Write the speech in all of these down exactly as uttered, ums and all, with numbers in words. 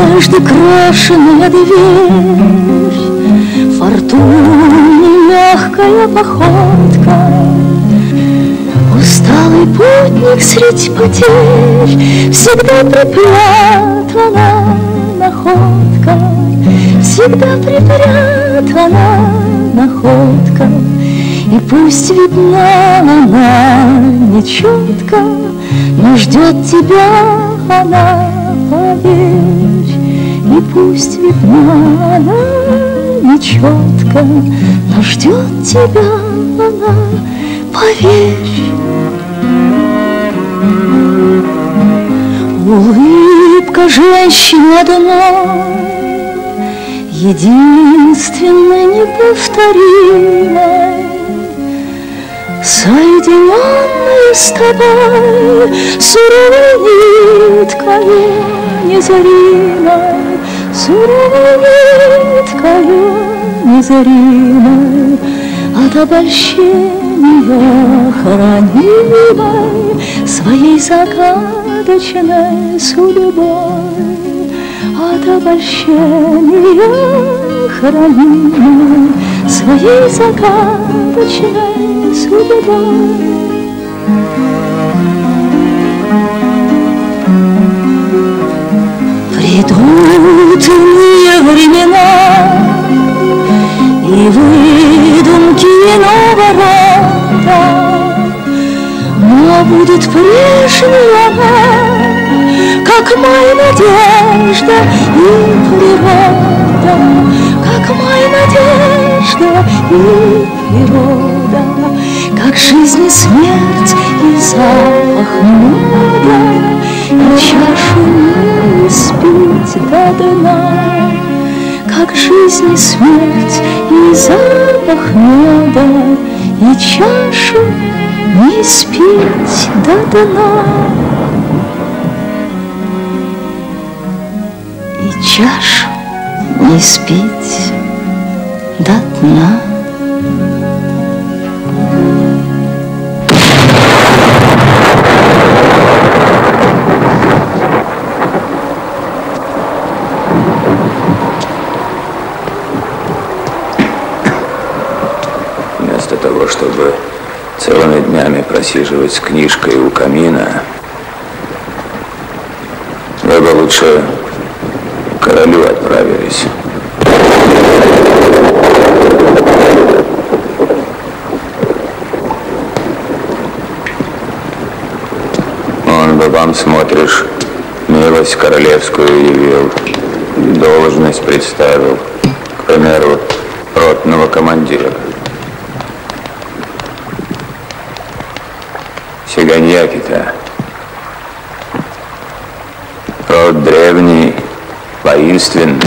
Однажды крашеная дверь, фортуне мягкая походка, усталый путник средь потерь, всегда припрятана находка, всегда припрятана находка. И пусть видна она нечетко, но ждет тебя она, поверь. И пусть видна она нечетко, но ждет тебя она, поверь. Улыбка женщины одной, единственной, неповторимой, соединенной с тобой суровой ниткою незаримой, суровой ниткою незаримой, от обольщения хранимой своей загадочной судьбой, от обольщения хранимой своей загадочной судьбой. Придут иные времена, и выдумки иного рода, но будет прежняя она, как моя надежда и природа, как моя надежда и природа, как жизнь и смерть и запах меда, и чашу не испить до дна, как жизнь и смерть и запах меда, и чашу не испить до дна. Чашу не испить до дна. Вместо того, чтобы целыми днями просиживать с книжкой у камина, вы бы лучше к королю отправились. Он бы вам, смотришь, милость королевскую явил, должность представил, к примеру, ротного командира. Сиганьяки-то род древний, воинственный.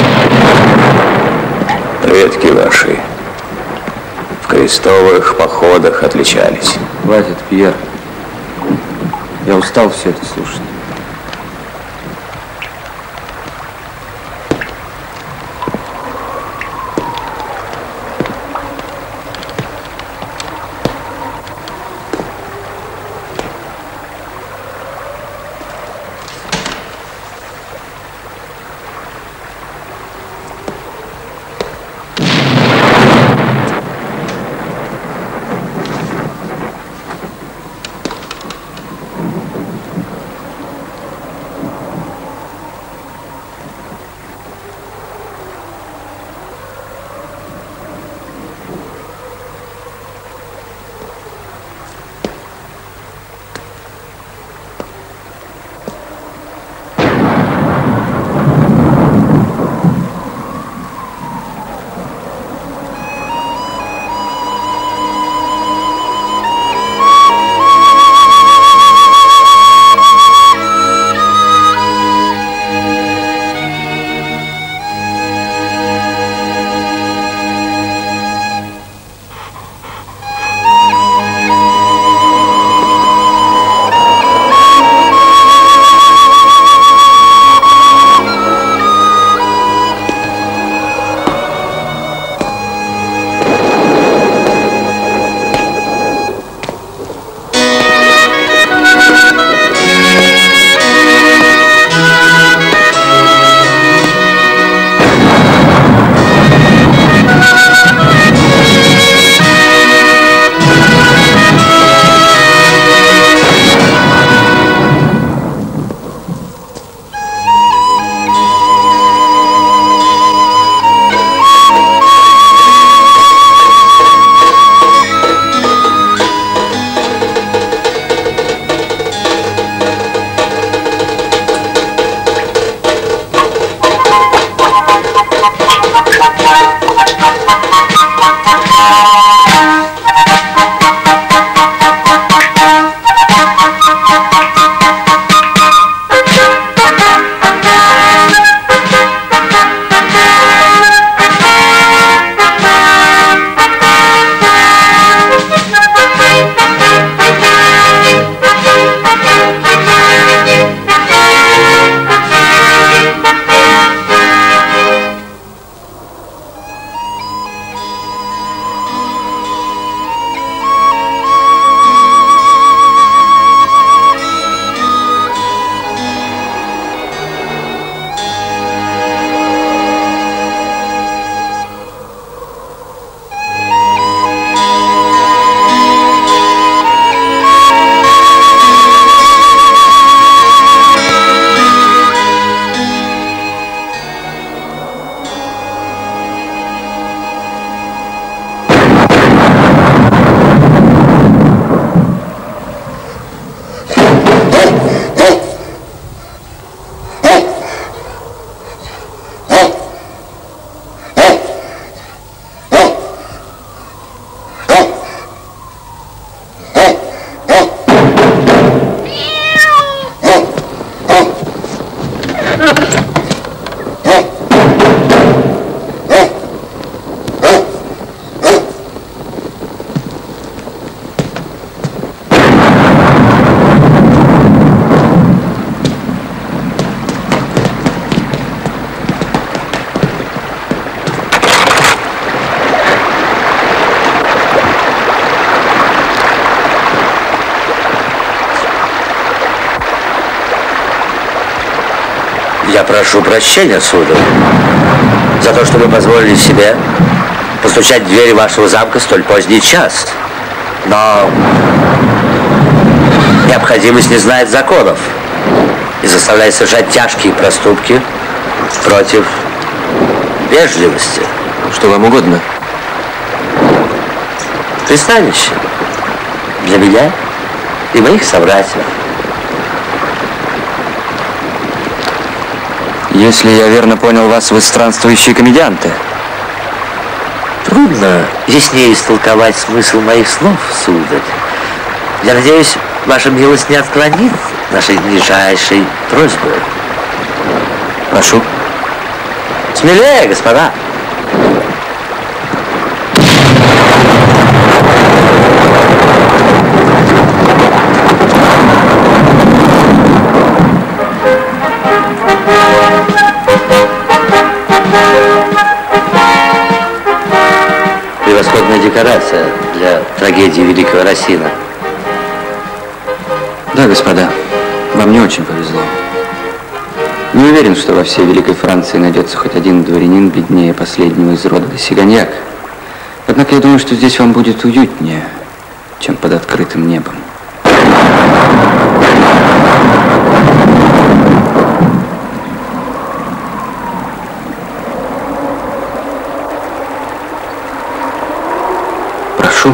Предки ваши в крестовых походах отличались. Хватит, Пьер. Я устал все это слушать. Я прошу прощения, сударь, за то, что вы позволили себе постучать в двери вашего замка в столь поздний час. Но необходимость не знает законов и заставляет совершать тяжкие проступки против вежливости. Что вам угодно? Пристанище для меня и моих собратьев. Если я верно понял вас, вы странствующие комедианты. Трудно яснее истолковать смысл моих слов, сударь. Я надеюсь, ваша милость не отклонит нашей нижайшей просьбы. Прошу. Смелее, господа. Превосходная декорация для трагедии великого Расина. Да, господа, вам не очень повезло. Не уверен, что во всей Великой Франции найдется хоть один дворянин беднее последнего из рода Сиганьяк. Однако я думаю, что здесь вам будет уютнее, чем под открытым небом. Прошу.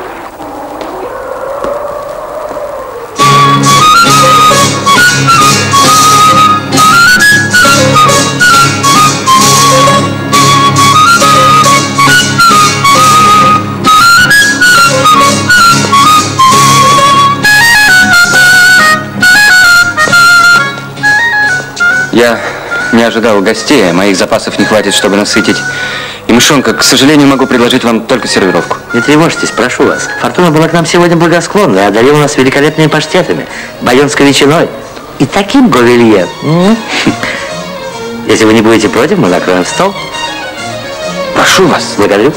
Я не ожидал гостей, а моих запасов не хватит, чтобы насытить. И, мышонка, к сожалению, могу предложить вам только сервировку. Не тревожьтесь, прошу вас. Фортуна была к нам сегодня благосклонна и одарила нас великолепными паштетами, байонской ветчиной и таким говелье. Если вы не будете против, мы накроем стол. Прошу вас. Благодарю.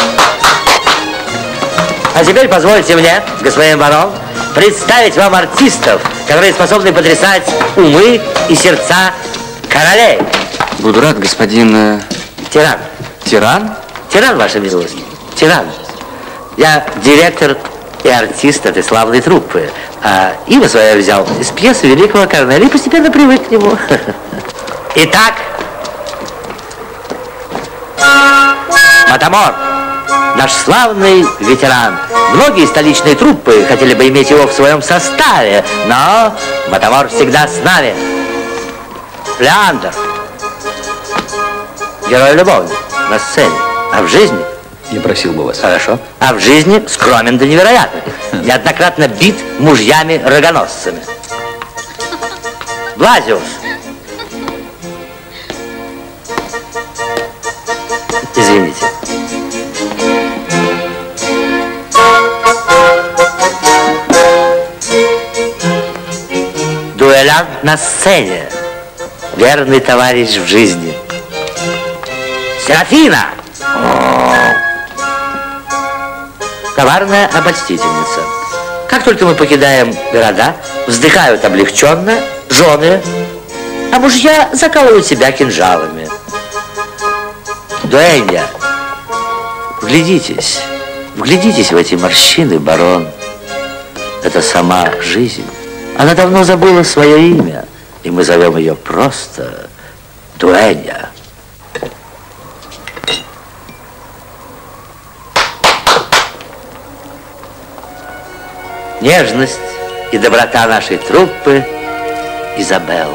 А теперь позвольте мне, господин барон, представить вам артистов, которые способны потрясать умы и сердца королей. Буду рад, господин... Тиран. Тиран? Тиран, ваша милость. Тиран. Я директор и артист этой славной труппы. А имя свое взял из пьесы великого Корнеля и постепенно привык к нему. Итак, Матамор, наш славный ветеран. Многие столичные труппы хотели бы иметь его в своем составе, но Матамор всегда с нами. Леандр, герой-любовник на сцене, а в жизни... Я просил бы вас. Хорошо. А в жизни скромен до невероятности. Неоднократно бит мужьями-рогоносцами. Блазиус. Извините. Дуэлянт на сцене. Верный товарищ в жизни. Серафина! Коварная обольстительница. Как только мы покидаем города, вздыхают облегченно жены, а мужья закалывают себя кинжалами. Дуэнья, вглядитесь, вглядитесь в эти морщины, барон. Это сама жизнь. Она давно забыла свое имя, и мы зовем ее просто Дуэнья. Нежность и доброта нашей труппы Изабелла.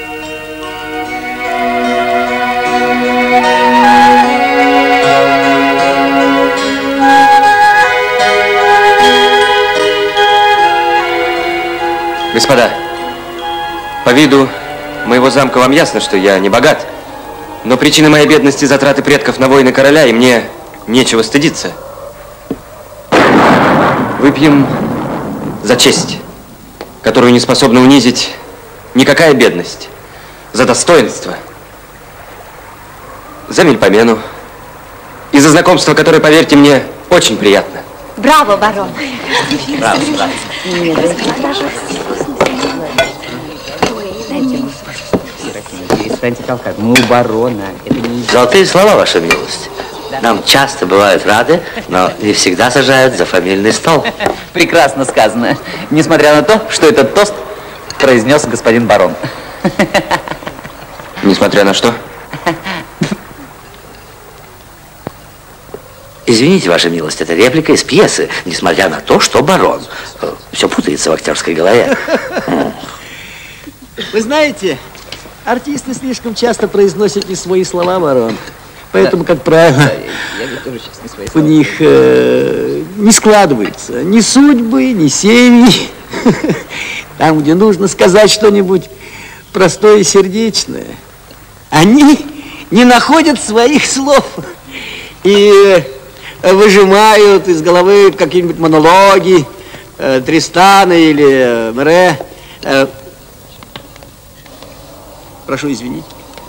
Господа, по виду моего замка вам ясно, что я не богат, но причина моей бедности — затраты предков на войны короля, и мне нечего стыдиться. Выпьем за честь, которую не способна унизить никакая бедность, за достоинство, за мельпомену и за знакомство, которое, поверьте мне, очень приятно. Браво, барон! Браво, браво. Ну, у барона. Это не... Золотые слова, ваша милость. Нам часто бывают рады, но не всегда сажают за фамильный стол. Прекрасно сказано. Несмотря на то, что этот тост произнес господин барон. Несмотря на что? Извините, ваша милость, это реплика из пьесы, несмотря на то, что барон. Все путается в актерской голове. Вы знаете, артисты слишком часто произносят не свои слова, барон. Поэтому, как правило, у них э, не складывается ни судьбы, ни семьи. Там, где нужно сказать что-нибудь простое и сердечное, они не находят своих слов и выжимают из головы какие-нибудь монологи э, Тристана или э, Мэре. Э, прошу извинить.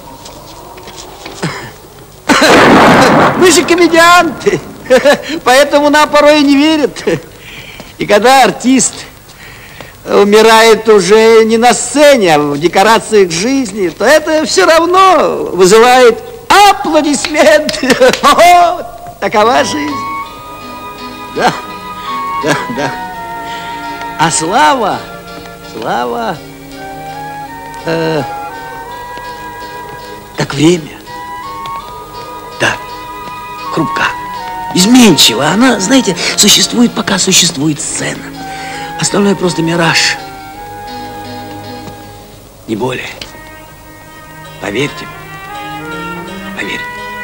Мы же комедианты, поэтому нам порой и не верят. И когда артист умирает уже не на сцене, а в декорациях жизни, то это все равно вызывает аплодисменты. О, такова жизнь. Да, да, да. А слава, слава, э, как время. Да, хрупка, изменчива. Она, знаете, существует, пока существует сцена. Остальное просто мираж. Не более. Поверьте. Поверьте.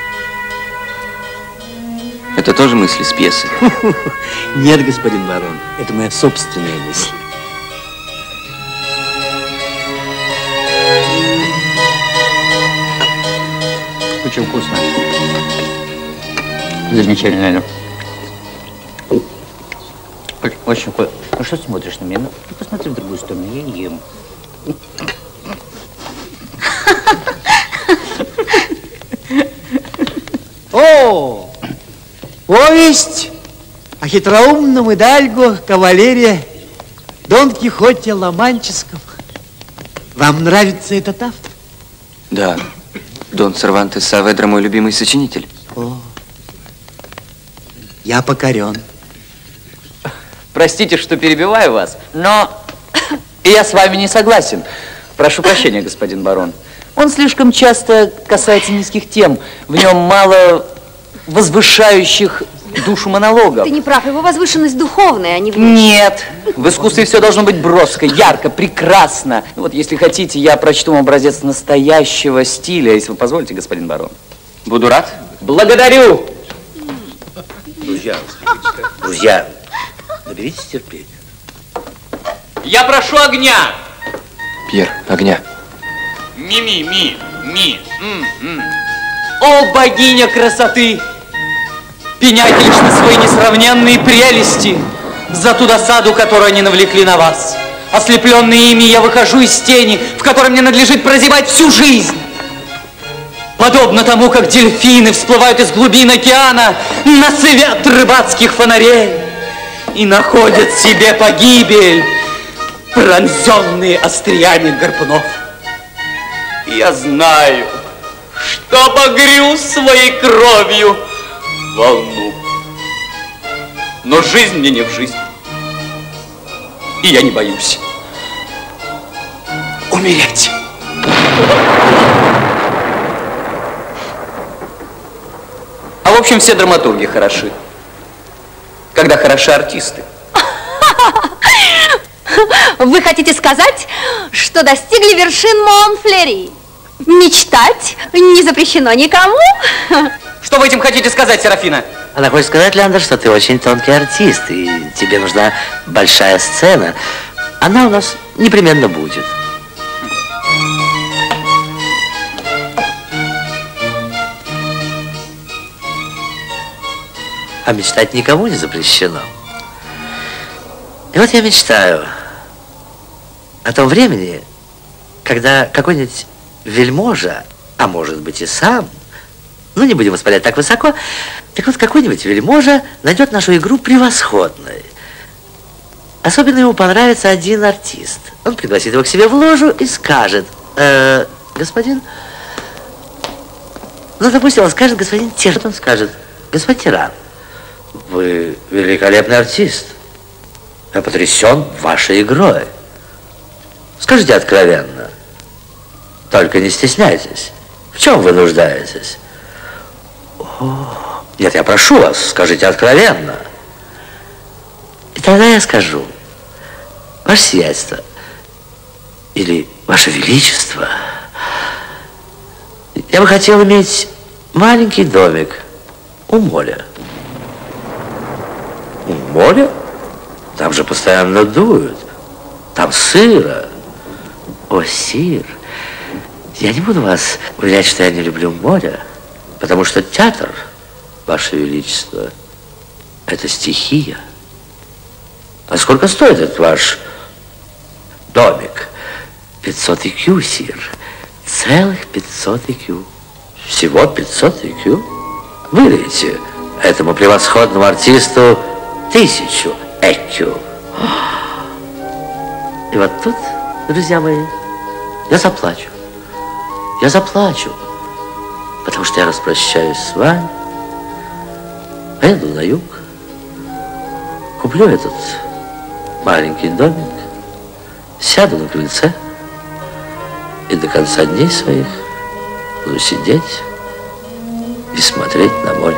Это тоже мысли с пьесы? Нет, господин барон, это моя собственная мысль. Очень вкусно. Замечательно. Очень, очень вкусно. Ну что смотришь на меня? Ну, ты посмотри в другую сторону, я ем. О, повесть о хитроумном идальго кавалере Дон Кихоте Ла-Манческом. Вам нравится этот автор? Да. Дон Сервантес Саведра мой любимый сочинитель. О, я покорен. Простите, что перебиваю вас, но я с вами не согласен. Прошу прощения, господин барон. Он слишком часто касается низких тем. В нем мало возвышающих душу монологов. Ты не прав, его возвышенность духовная, а не внешняя. Нет, в искусстве все должно быть броско, ярко, прекрасно. Вот, если хотите, я прочту вам образец настоящего стиля, если вы позволите, господин барон. Буду рад. Благодарю. Друзья, друзья, наберитесь терпения. Я прошу огня. Пьер, огня. Ми-ми, ми, ми. М -м. О, богиня красоты! Пеняйте лишь на свои несравненные прелести за ту досаду, которую они навлекли на вас. Ослепленный ими, я выхожу из тени, в которой мне надлежит прозябать всю жизнь. Подобно тому, как дельфины всплывают из глубин океана на свет рыбацких фонарей и находят себе погибель, пронзенные остриями гарпунов. Я знаю, что обогрю своей кровью волну. Но жизнь мне не в жизнь. И я не боюсь умереть. А в общем, все драматурги хороши, когда хороши артисты. Вы хотите сказать, что достигли вершин Монфлери? Мечтать не запрещено никому? Что вы этим хотите сказать, Серафина? Она хочет сказать, Леандр, что ты очень тонкий артист, и тебе нужна большая сцена. Она у нас непременно будет. А мечтать никому не запрещено. И вот я мечтаю о том времени, когда какой-нибудь вельможа, а может быть и сам, ну не будем воспалять так высоко, так вот какой-нибудь вельможа найдет нашу игру превосходной. Особенно ему понравится один артист. Он пригласит его к себе в ложу и скажет: э, господин, ну допустим, он скажет: господин Тиран. Он скажет: господин Тиран, вы великолепный артист. Я потрясен вашей игрой. Скажите откровенно. Только не стесняйтесь. В чем вы нуждаетесь? О, нет, я прошу вас, скажите откровенно. И тогда я скажу: ваше сиятельство или ваше величество, я бы хотел иметь маленький домик у моря. У моря? Там же постоянно дуют. Там сыро. О, сир, я не буду вас уверять, что я не люблю море, потому что театр, ваше величество, это стихия. А сколько стоит этот ваш домик? пятьсот икю, сир. Целых пятьсот икю. Всего пятьсот икю? Выдайте этому превосходному артисту тысячу икю. И вот тут, друзья мои, я заплачу. Я заплачу, потому что я распрощаюсь с вами, поеду на юг, куплю этот маленький домик, сяду на крыльце и до конца дней своих буду сидеть и смотреть на море.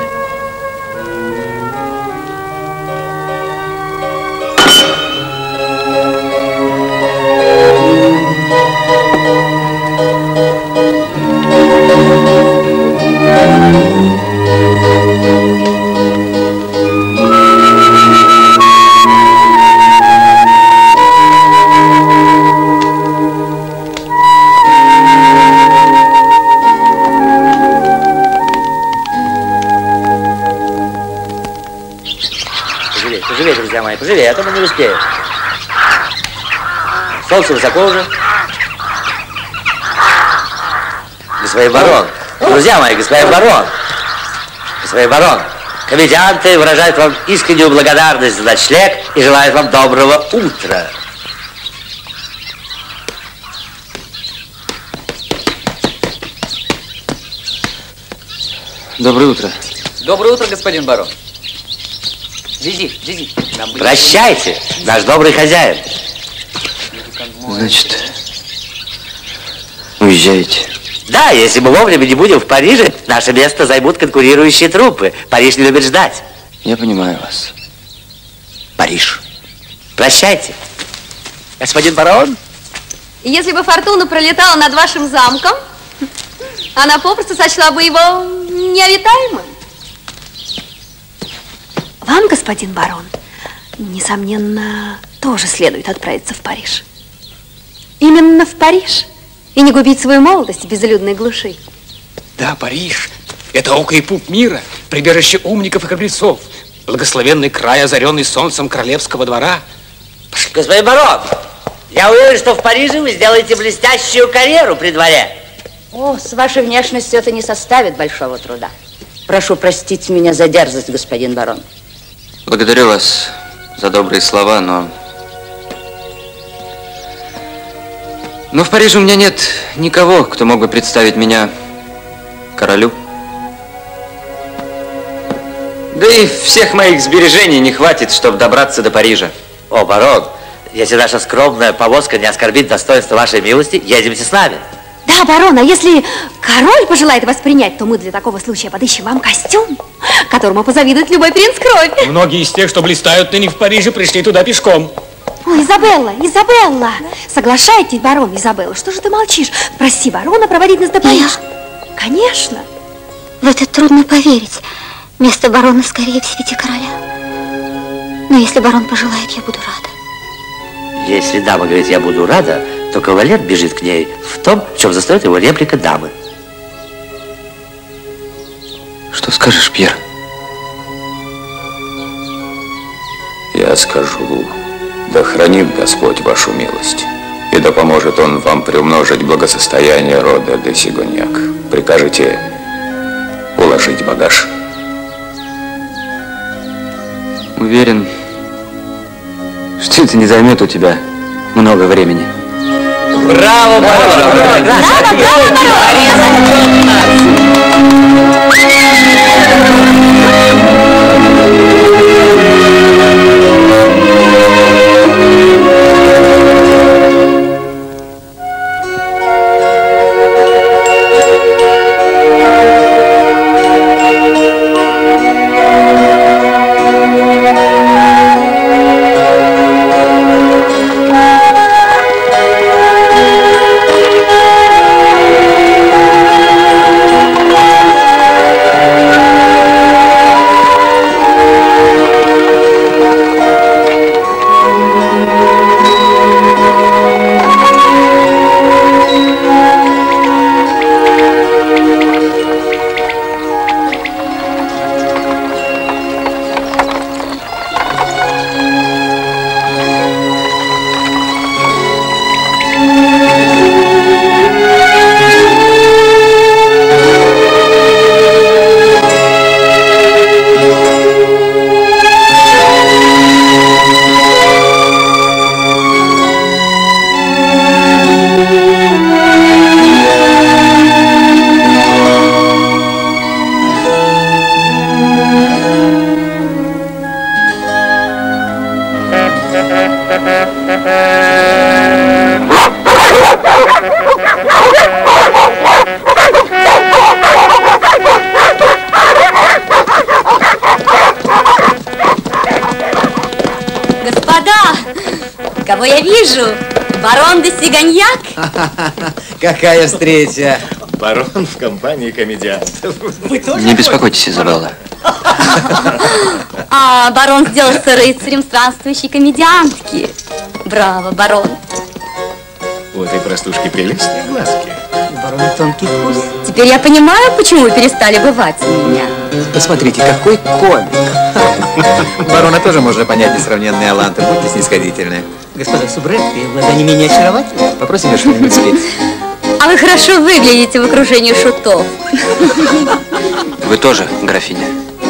Поживее, друзья мои, поживее, а то мы не успеем. Солнце высоко уже. Господин барон, друзья мои, господин барон, господин барон, комедианты выражают вам искреннюю благодарность за ночлег и желают вам доброго утра. Доброе утро. Доброе утро, господин барон. Зизи, Зизи. Прощайте, наш добрый хозяин. Значит, уезжаете? Да, если мы вовремя не будем в Париже, наше место займут конкурирующие труппы. Париж не любит ждать. Я понимаю вас. Париж. Прощайте. Господин барон? Если бы фортуна пролетала над вашим замком, Она попросту сочла бы его необитаемым. Вам, господин барон, несомненно, тоже следует отправиться в Париж. Именно в Париж. И не губить свою молодость в безлюдной глуши. Да, Париж. Это око и пуп мира, прибежище умников и храбрецов, благословенный край, озаренный солнцем королевского двора. Пошли. Господин барон, я уверен, что в Париже вы сделаете блестящую карьеру при дворе. О, с вашей внешностью это не составит большого труда. Прошу простить меня за дерзость, господин барон. Благодарю вас за добрые слова, но... Но в Париже у меня нет никого, кто мог бы представить меня королю. Да и всех моих сбережений не хватит, чтобы добраться до Парижа. О, барон, если наша скромная повозка не оскорбит достоинство вашей милости, едемте с нами. Да, барон, а если король пожелает вас принять, то мы для такого случая подыщем вам костюм, которому позавидует любой принц крови. Многие из тех, что блистают ныне в Париже, пришли туда пешком. Ой, Изабелла, Изабелла! Соглашайтесь, барон, Изабелла, что же ты молчишь? Проси барона проводить нас до Парижа. Конечно. В это трудно поверить. Место барона скорее в свете короля. Но если барон пожелает, я буду рада. Если дама говорит, я буду рада, то кавалер бежит к ней в том, в чем заставит его реплика дамы. Что скажешь, Пьер? Я скажу, да хранит Господь вашу милость, и да поможет Он вам приумножить благосостояние рода де Сигоньяк. Прикажете уложить багаж? Уверен, что это не займет у тебя много времени. Браво, барон! Браво, браво, Кого я вижу? Барон де Сигоньяк? Какая встреча! Барон в компании комедиантов. Не беспокойтесь, Изабелла. А, барон сделался рыцарем странствующей комедиантки. Браво, барон. У этой простушки прелестные глазки. Барон тонкий вкус. Теперь я понимаю, почему вы перестали бывать у меня. Посмотрите, какой комик. Барона тоже можно понять несравненные аланты. Будьте снисходительны. Господа субретки, глаза не менее очаровательны. Попросим ее что-нибудь спеть. А вы хорошо выглядите в окружении шутов. Вы тоже, графиня.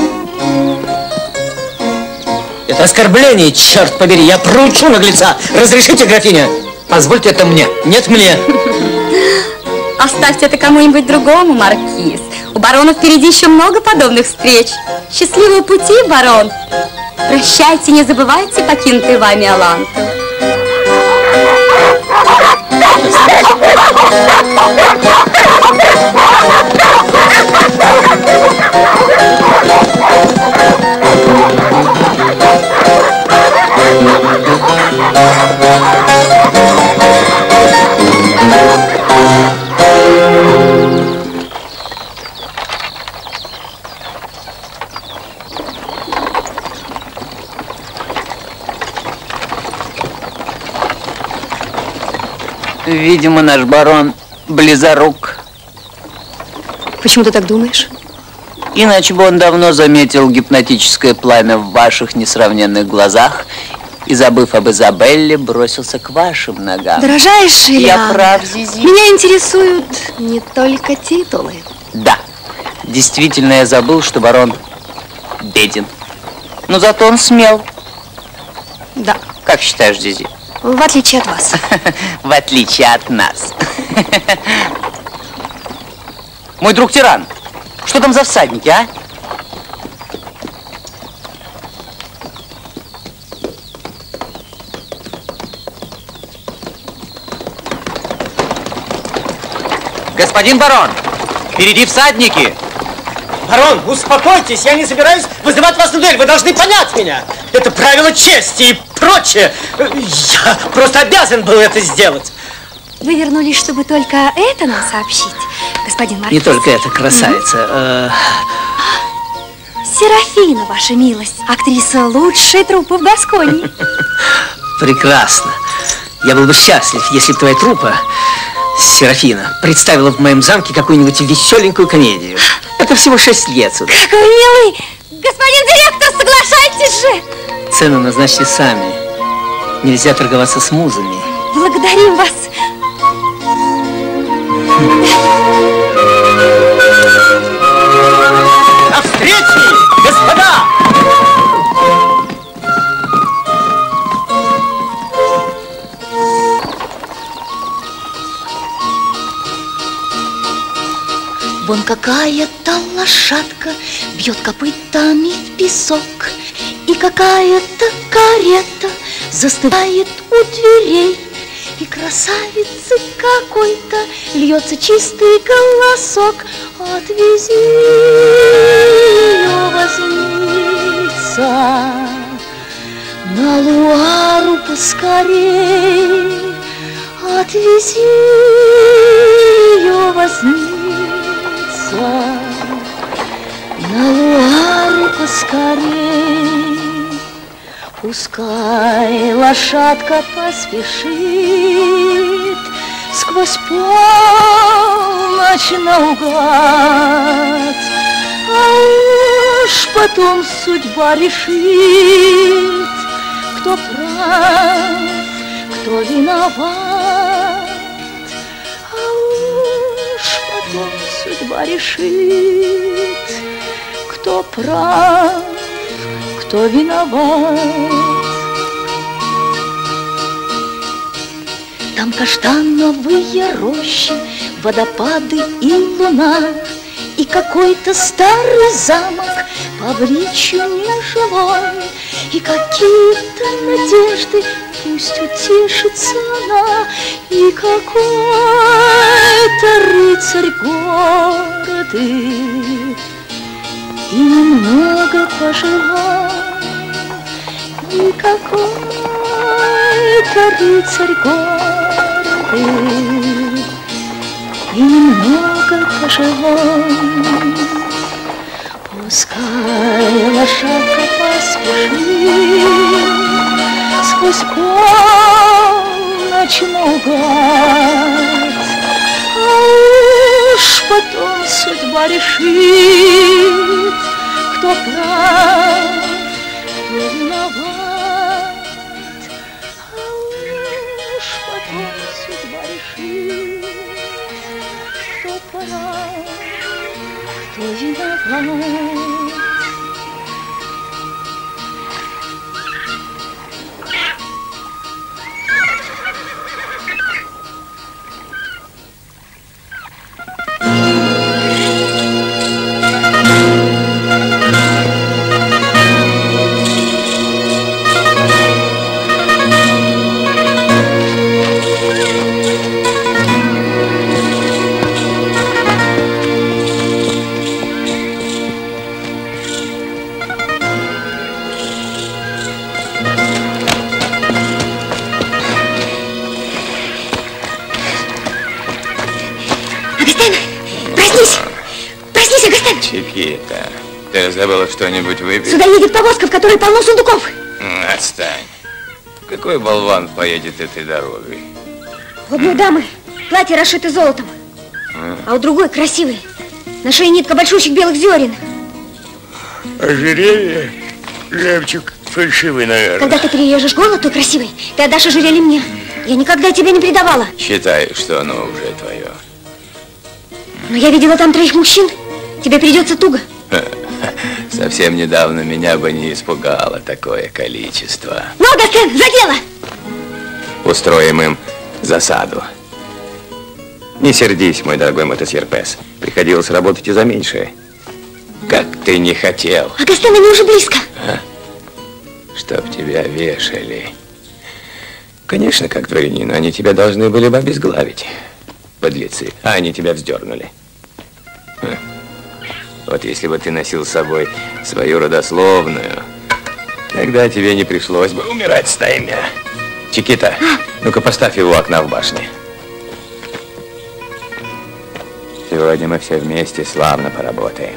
Это оскорбление, черт побери, я проучу наглеца. Разрешите, графиня? Позвольте это мне. Нет, мне. Оставьте это кому-нибудь другому, маркиз. У барона впереди еще много подобных встреч. Счастливого пути, барон. Прощайте, не забывайте покинутый вами алант. Видимо, наш барон близорук. Почему ты так думаешь? Иначе бы он давно заметил гипнотическое пламя в ваших несравненных глазах и, забыв об Изабелле, бросился к вашим ногам. Дорожайший Я Леандр, прав, Зизи? меня интересуют не только титулы. Да, действительно, я забыл, что барон беден. Но зато он смел. Да. Как считаешь, Зизи? В отличие от вас. В отличие от нас. Мой друг Тиран, что там за всадники, а? Господин барон, впереди всадники. Барон, успокойтесь, я не собираюсь вызывать вас на дуэль, вы должны понять меня. Это правило чести и прочее. Я просто обязан был это сделать. Вы вернулись, чтобы только это нам сообщить, господин Маркиз? Не только это, красавица. Серафина, ваша милость, актриса лучшей труппы в Гасконе. Прекрасно. Я был бы счастлив, если бы твоя труппа, Серафина, представила в моем замке какую-нибудь веселенькую комедию. Это всего шесть лет сюда. Какой милый! Господин директор, соглашайтесь же! Цену назначьте сами. Нельзя торговаться с музами. Благодарим вас. Навстречу, господа! Вон какая-то лошадка бьет копытами в песок, и какая-то карета застывает у дверей, и красавицы какой-то льется чистый голосок. Отвези ее, возница, на Луару поскорей. Отвези ее, возница, на Луару поскорей. Пускай лошадка поспешит сквозь полночь наугад, а уж потом судьба решит, кто прав, кто виноват. А уж потом судьба решит, кто прав, кто виноват. Там каштановые рощи, водопады и луна, и какой-то старый замок Павличью нежилой, и какие-то надежды, пусть утешится она, и какой-то рыцарь гордый, и немного пожелал, и какой-то рыцарь гордый, и немного пожелал. Пускай лошадка поспешит сквозь полночь наугад, а уж потом судьба решит, кто прав, кто виноват. А уж потом судьба решит, кто прав, кто виноват. Чипьета, ты забыла что-нибудь выпить? Сюда едет повозка, в которой полно сундуков. Отстань. Какой болван поедет этой дорогой? У одной дамы платье расшито золотом, а у другой красивое. На шее нитка большущих белых зерен. Ожерелье, жемчуг фальшивый, наверное. Когда ты перережешь горло той красивой, ты отдашь ожерелье мне. Я никогда тебя не предавала. Считаю, что оно уже твое. Но я видела там троих мужчин. Тебе придется туго. Совсем недавно меня бы не испугало такое количество. Ну, Агастен, за дело! Устроим им засаду. Не сердись, мой дорогой мотосерпес. Приходилось работать и за меньшее. Как ты не хотел. Агастен, они уже близко. А? Чтоб тебя вешали. Конечно, как дворянин, они тебя должны были бы обезглавить. Подлецы. А они тебя вздернули. А? Вот если бы ты носил с собой свою родословную, тогда тебе не пришлось бы умирать стаями. Чикита, ну-ка поставь его у окна в башне. Сегодня мы все вместе славно поработаем.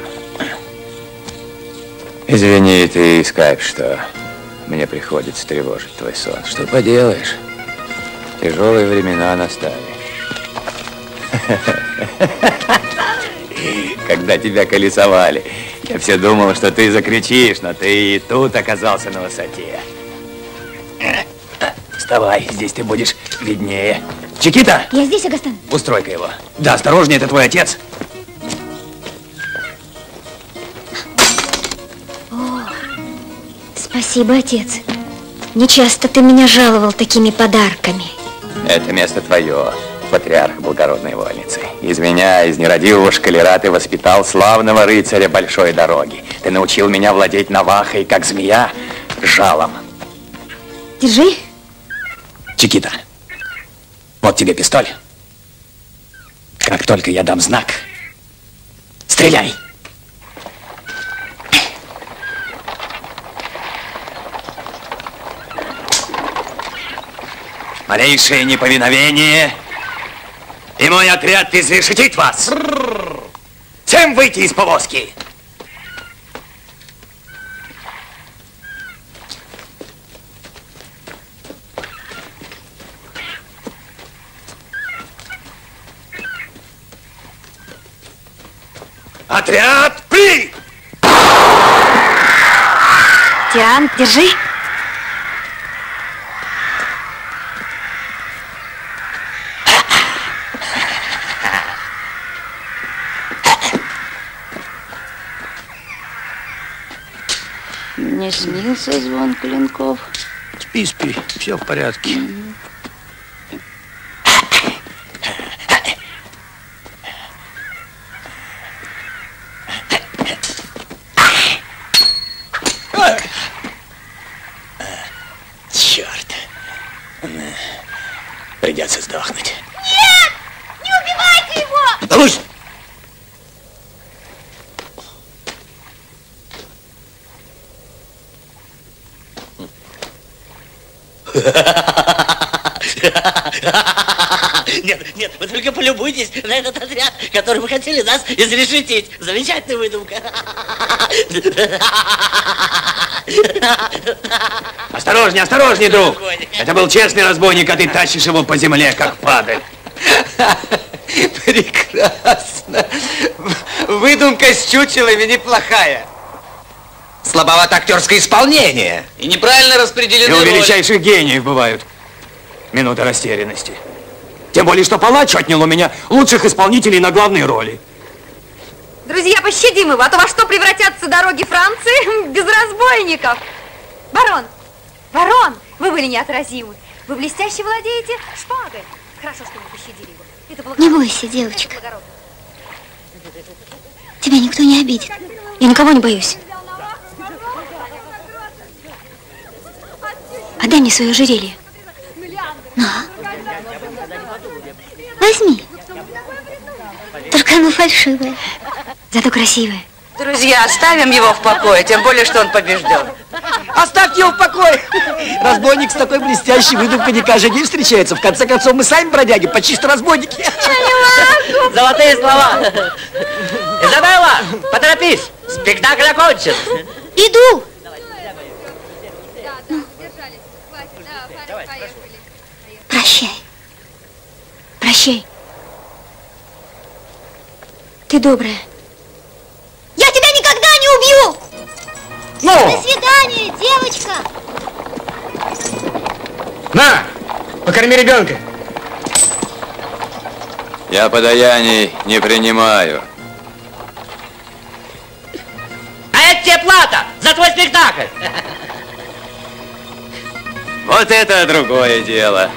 Извини, ты, Скайп, что мне приходится тревожить твой сон. Что поделаешь? Тяжелые времена настали. Когда тебя колесовали, я все думал, что ты закричишь, но ты и тут оказался на высоте. Вставай, здесь ты будешь виднее. Чикита! Я здесь, Агастен. Устрой-ка его. Да, осторожнее, это твой отец. О, спасибо, отец. Не часто ты меня жаловал такими подарками. Это место твое, патриарх благородной вольницы. Из меня, из нерадивого шкалера, ты воспитал славного рыцаря большой дороги. Ты научил меня владеть навахой, как змея, жалом. Держи. Чикита, вот тебе пистоль. Как только я дам знак, стреляй. Малейшее неповиновение, и мой отряд изрешетит вас. Всем выйти из повозки. Отряд, пли! Тиран, держи. Не снился звон клинков. Спи, спи, все в порядке. Черт. Придется сдохнуть. Нет! Не убивайте его! Да лучше! Нет, нет, вы только полюбуйтесь на этот отряд, который вы хотели нас изрешетить. Замечательная выдумка. Осторожнее, осторожнее, друг. Это был честный разбойник, а ты тащишь его по земле, как падаль. Прекрасно. Выдумка с чучелами неплохая. Слабовато актерское исполнение. И неправильно распределены И у роли. величайших гениев бывают минуты растерянности. Тем более, что палач отнял у меня лучших исполнителей на главные роли. Друзья, пощадим его, а то во что превратятся дороги Франции без разбойников? Барон, барон, вы были неотразимы. Вы блестяще владеете шпагой. Хорошо, что вы пощадили его. Это было... Не бойся, девочка. Тебя никто не обидит. Я никого не боюсь. Отдай мне свое ожерелье. На. Возьми. Только оно фальшивое. Зато красивое. Друзья, оставим его в покое, тем более, что он побежден. Оставьте его в покое. Разбойник с такой блестящей выдумкой не каждый день встречается. В конце концов, мы сами бродяги, почти что разбойники. Золотые слова. Изабелла, поторопись. Спектакль окончен. Иду. Прощай. Прощай. Ты добрая. Я тебя никогда не убью! Ну! До свидания, девочка! На! Покорми ребенка! Я подаяний не принимаю. А это тебе плата за твой спектакль! Вот это другое дело.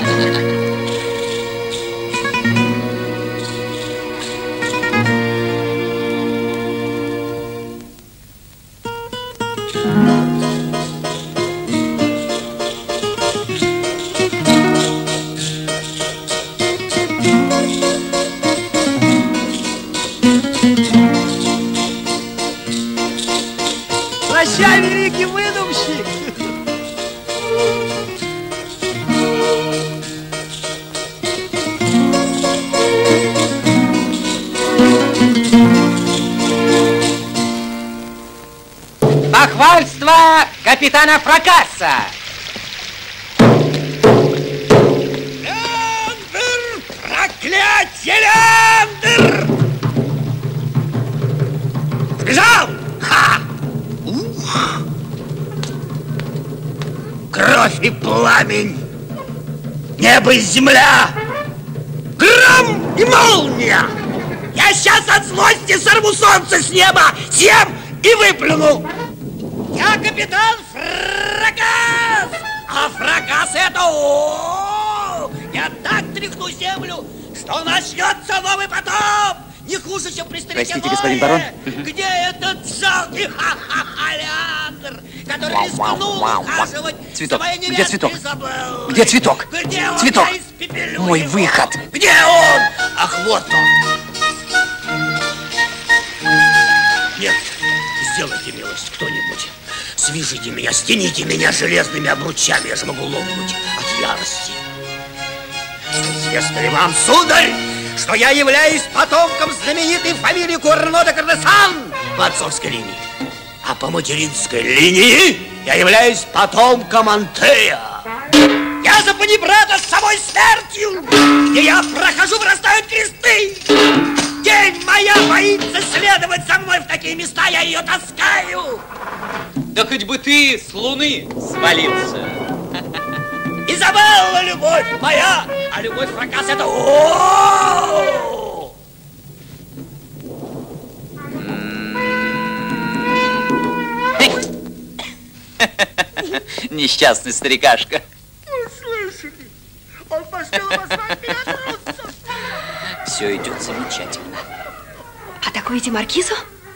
Прощай, великий выдумщик! Похвальство капитана Фракаса! Леандр! Проклятье, Леандр! Сбежал! Ха! Ух! Кровь и пламень! Небо и земля! Гром и молния! Я сейчас от злости сорву солнце с неба, съем и выплюну! Я капитан Фракас! А Фракас это о! Я так тряхну землю, что начнется новый потоп! Не хуже, чем при старике Простите, господин барон. Где этот жалкий ха-ха-ха Леандр, который рискнул ухаживать Цветок. за моей Где невесткой цветок? Изабеллой? Где цветок? Где он? Цветок. Я испепелю Мой его. выход. Где он? Ах, вот он. Нет, сделайте милость кто-нибудь. Свяжите меня, стяните меня железными обручами, я же могу лопнуть от ярости. Известно ли вам, сударь, что я являюсь потомком знаменитой фамилии Курно де Кардесан по отцовской линии, а по материнской линии я являюсь потомком Антея. Я за панибрата с самой смертью, где я прохожу, вырастают кресты. Тень моя боится следовать за мной в такие места, я ее таскаю. Да хоть бы ты с луны свалился. Изабелла, любовь моя, а любовь Фракас это о! Несчастный старикашка. Вы слышали? Он посмел назвать меня трусом. Все идет замечательно. Атакуете маркизу?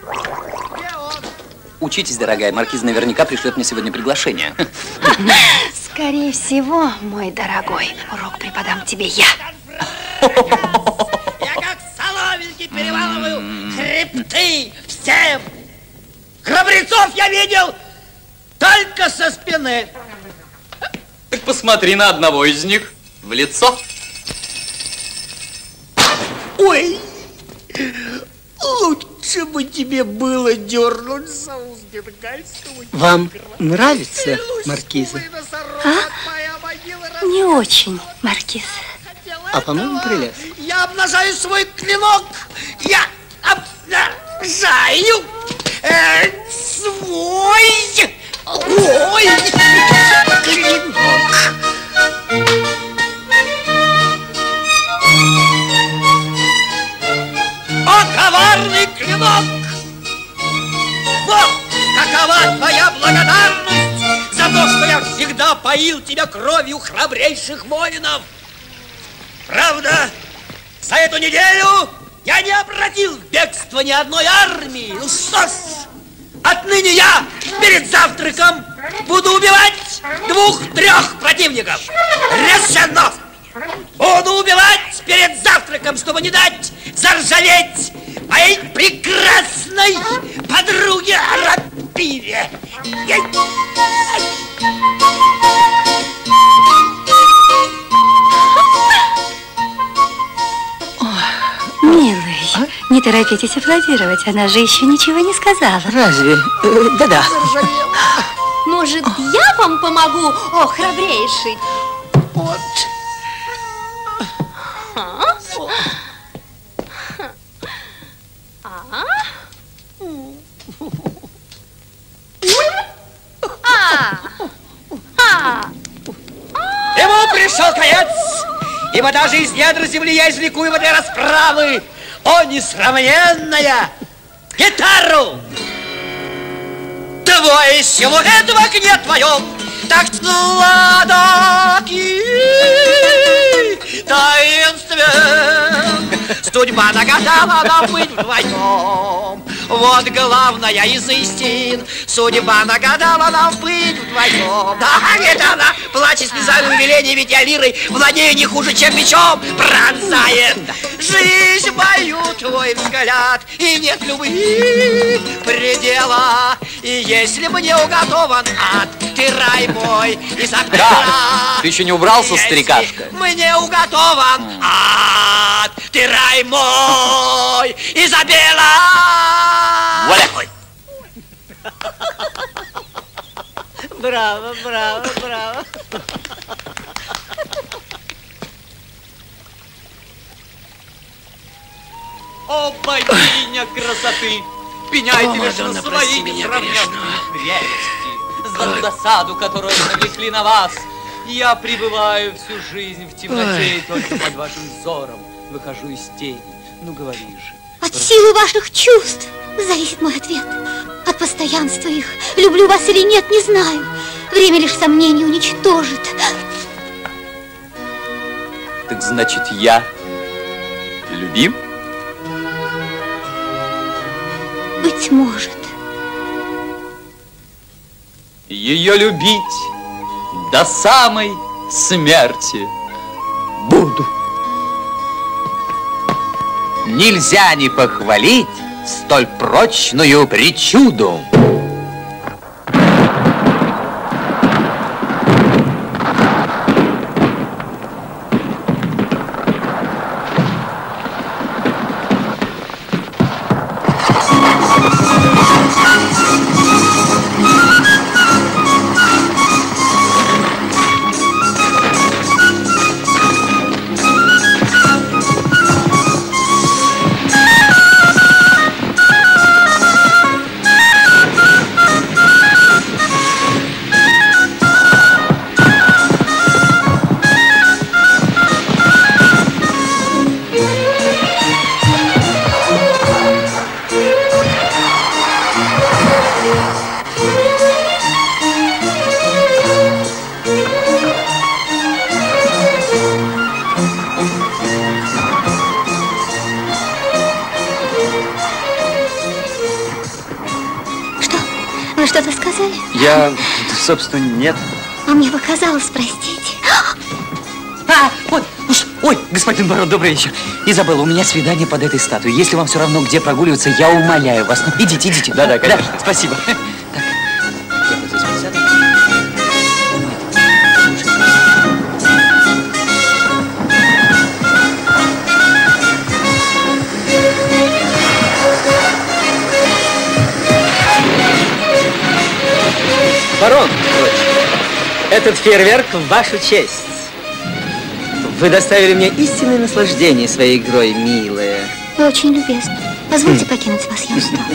Учитесь, дорогая, маркиз наверняка пришлет мне сегодня приглашение. Скорее всего, мой дорогой, урок преподам тебе я. Я как соломинки переваливаю хребты всем. Храбрецов я видел только со спины. Так посмотри на одного из них в лицо. Ой, лучше бы тебе было дернуть за узбергальского. Вам нравится маркиза? А? Не очень, маркиз. А по-моему, прелестно. Я обнажаю свой клинок. Я обнажаю э, свой ой, клинок. О, коварный клинок! Вот какова твоя благодарность за то, что я всегда поил тебя кровью храбрейших воинов. Правда, за эту неделю я не обратил в бегство ни одной армии. Ну что ж, отныне я перед завтраком буду убивать двух-трех противников. Решено! Буду убивать перед завтраком, чтобы не дать заржаветь моей прекрасной подруге Рапире. Милый, а? Не торопитесь аплодировать, она же еще ничего не сказала. Разве? Да-да. Может, я вам помогу, о, храбрейший? Вот. А? Ему пришел конец, ибо даже из недр земли я извлеку его для расправы. О, несравненная гитару! Твой силуэт в окне твоем так сладок и таинствен. Судьба нагадала нам быть вдвоем. Вот главная из истин. Судьба нагадала нам быть вдвоем. Да, это она, плачет слезами умиления, ведь я лирой владею не хуже, чем мечом пронзает жизнь мою твой взгляд. И нет любви предела. И если мне уготован ад, ты рай мой и запрет. Да, ты еще не убрался, старикашка? Мне уготован ад, ты рай мой, Изабелла! Валя! Браво, браво, браво. О, богиня красоты! Пеняйте лишь на свои несравненные прелести. За ту досаду, которую навлекли на вас. Я пребываю всю жизнь в темноте и только под вашим взором выхожу из тени. Ну, говори же. От силы ваших чувств зависит мой ответ. От постоянства их. Люблю вас или нет, не знаю. Время лишь сомнений уничтожит. Так значит, я любим? Быть может. Ее любить до самой смерти буду. Нельзя не похвалить столь прочную причуду. Что-то сказали? Я, собственно, нет. А мне показалось, простите. А, вот, ой, господин барон, добрый вечер. Изабелла, у меня свидание под этой статуей. Если вам все равно, где прогуливаться, я умоляю вас. Ну, идите, идите. Да-да, конечно. Да, спасибо. Барон, этот фейерверк в вашу честь. Вы доставили мне истинное наслаждение своей игрой, милая. Вы очень любезны. Позвольте покинуть вас, я устала.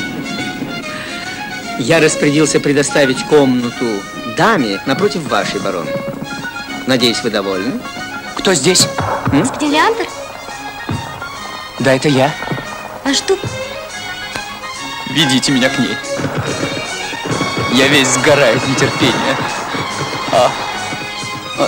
Я распорядился предоставить комнату даме напротив вашей, барон. Надеюсь, вы довольны? Кто здесь? Господин Леандр? Да, это я. А что? Ведите меня к ней. Я весь сгораю от нетерпения. А. А.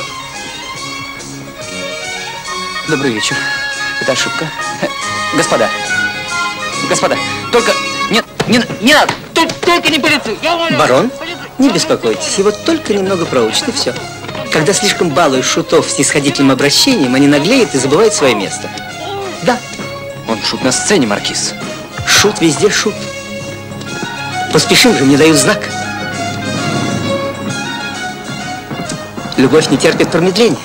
Добрый вечер. Это ошибка. Господа. Господа. Только... Нет, не, не надо. Только, только не полицию. Барон, не беспокойтесь. Его только немного проучат, и все. Когда слишком балуешь шутов снисходительным обращением, они наглеют и забывают свое место. Да. Он шут на сцене, маркиз. Шут везде шут. Поспешим же, мне дают знак. Любовь не терпит промедления.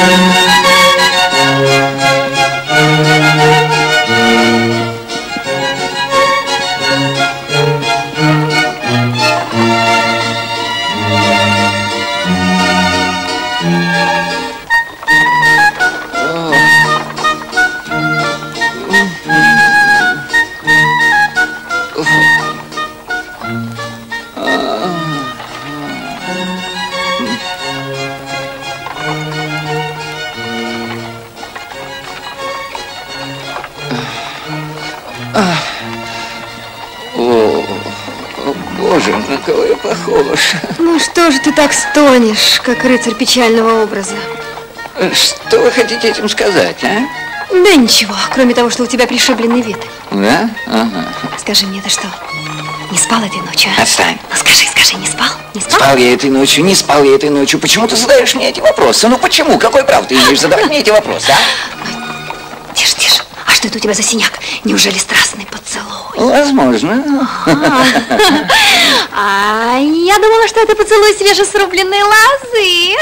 Боже, на кого я похож? Ну что же ты так стонешь, как рыцарь печального образа? Что вы хотите этим сказать, а? Да ничего, кроме того, что у тебя пришибленный вид. Да? Ага. Скажи мне, ты что, не спал этой ночью, а? Отстань. Ну скажи, скажи, не спал? Не спал? Спал я этой ночью, не спал я этой ночью. Почему ты задаешь мне эти вопросы? Ну почему? Какое право ты имеешь задавать мне эти вопросы, а? Тише, тише. А что это у тебя за синяк? Неужели страстный поцелуй? Возможно. А я думала, что это поцелуй свежесрубленной лозы.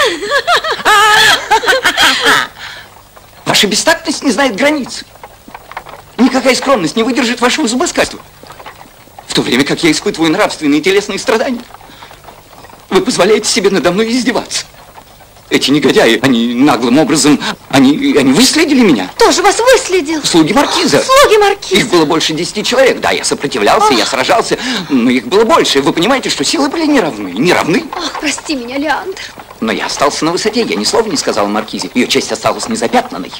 Ваша бестактность не знает границ. Никакая скромность не выдержит вашего зубоскальства. В то время как я испытываю нравственные и телесные страдания, вы позволяете себе надо мной издеваться. Эти негодяи, они наглым образом, они, они выследили меня. Кто же вас выследил? Слуги маркиза. Слуги маркиза. Их было больше десяти человек. Да, я сопротивлялся, Ах. я сражался, но их было больше. Вы понимаете, что силы были неравны. Неравны. Ах, прости меня, Леандр. Но я остался на высоте, я ни слова не сказал маркизе. Ее честь осталась незапятнанной.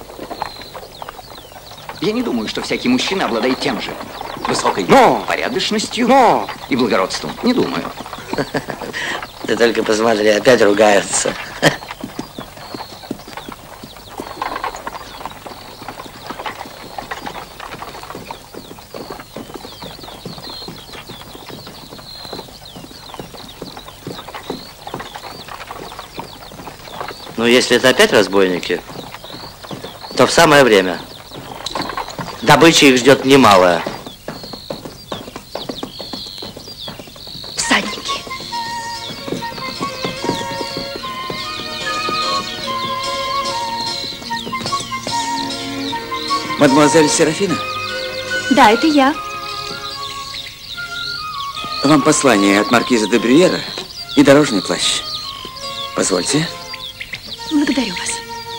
Я не думаю, что всякий мужчина обладает тем же. Высокой но, порядочностью но. и благородством. Не думаю. Ты только посмотри, опять ругаются. Ну, если это опять разбойники, то в самое время. Добыча их ждет немалая. Всадники. Мадемуазель Серафина? Да, это я. Вам послание от маркиза де Брюера и дорожный плащ. Позвольте. Благодарю вас.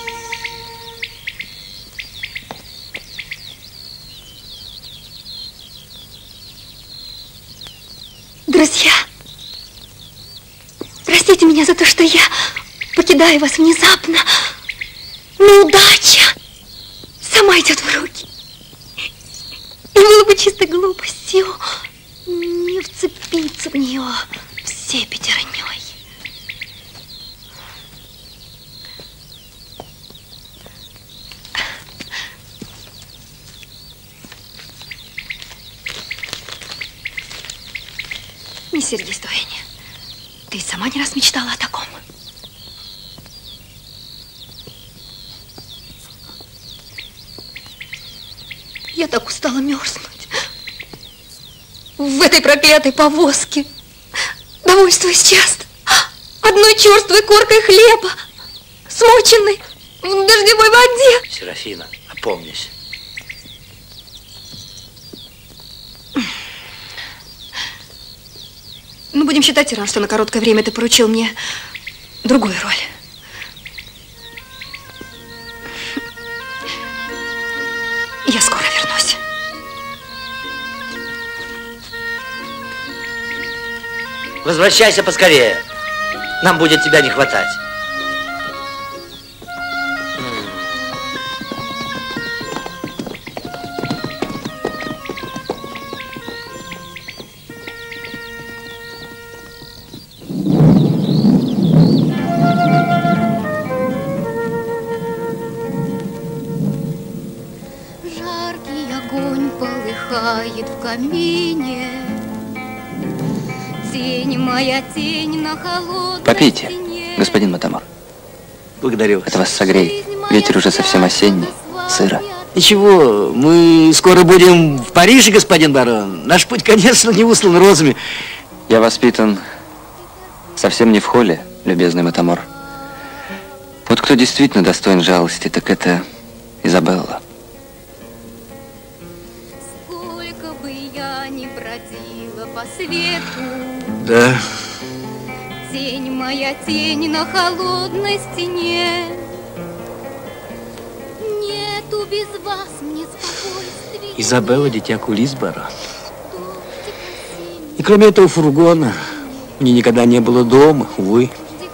Друзья, простите меня за то, что я покидаю вас внезапно, но удача сама идет в руки. И было бы чистой глупостью не вцепиться в нее всей пятерней. Не сердись, Дуэни. Ты сама не раз мечтала о таком. Я так устала мерзнуть в этой проклятой повозке. Довольствуюсь часто одной черствой коркой хлеба, смоченной в дождевой воде. Серафина, опомнись. Ну, будем считать, Тиран, что на короткое время ты поручил мне другую роль. Я скоро вернусь. Возвращайся поскорее. Нам будет тебя не хватать. В камине тень моя, тень на холодной Попейте, стене. господин Матамор. Благодарю вас. Это вас согреет. Ветер уже совсем осенний, сыро. Ничего, мы скоро будем в Париже, господин барон. Наш путь, конечно, не услан розами. Я воспитан совсем не в холле, любезный Матамор. Вот кто действительно достоин жалости, так это Изабелла. Сколько бы я ни бродила по свету, Да. тень моя, тень на холодной стене. Нету без вас мне спокойствия. Изабелла, дитя кулис, барон. И кроме этого фургона, мне никогда не было дома, увы.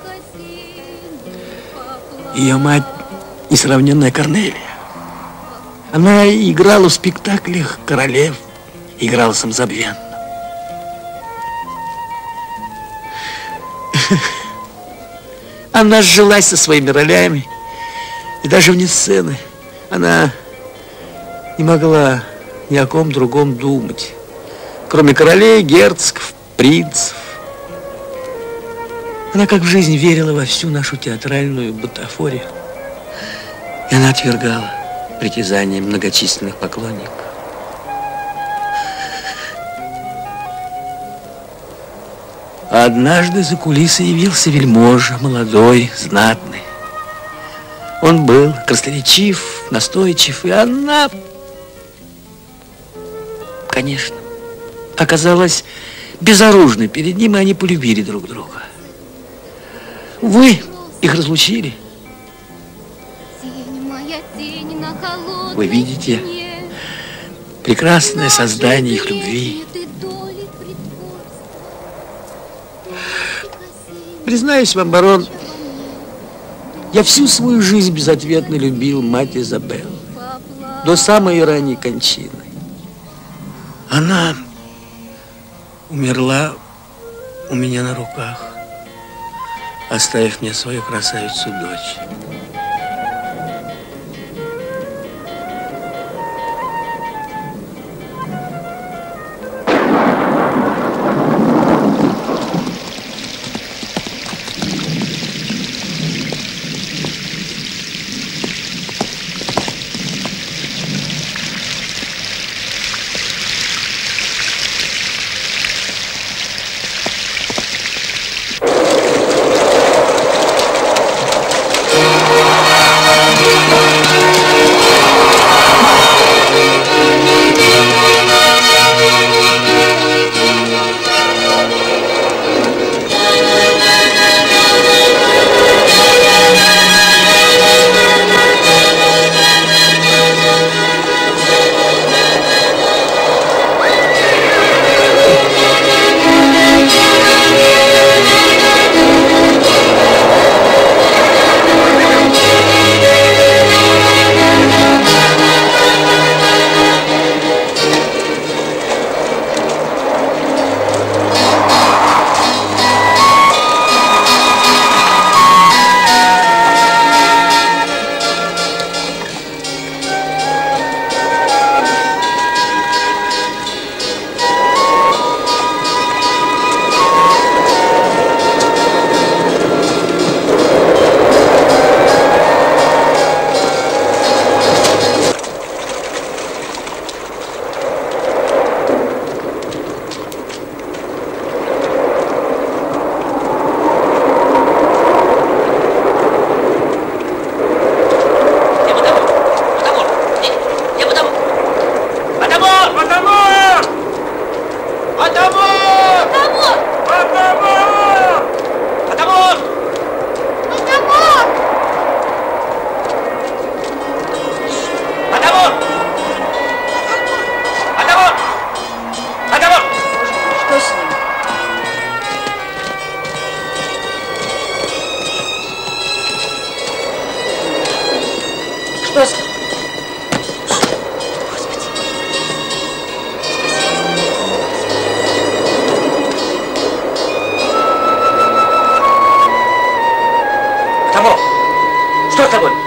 Ее мать несравненная Корнелия. Она играла в спектаклях королев, играла самозабвенно. Она сжилась со своими ролями, и даже вне сцены она не могла ни о ком другом думать, кроме королей, герцогов, принцев. Она как в жизнь верила во всю нашу театральную бутафорию, и она отвергала притязания многочисленных поклонников. А однажды за кулисы явился вельможа, молодой, знатный. Он был красноречив, настойчив, и она, конечно, оказалась безоружной перед ним, и они полюбили друг друга. Увы, их разлучили. Тень моя, тень на холодной Вы видите стене. прекрасное создание их любви. Признаюсь вам, барон, я всю свою жизнь безответно любил мать Изабеллы до самой ее ранней кончины. Она умерла у меня на руках, оставив мне свою красавицу-дочь. Что с... Того! Что с тобой?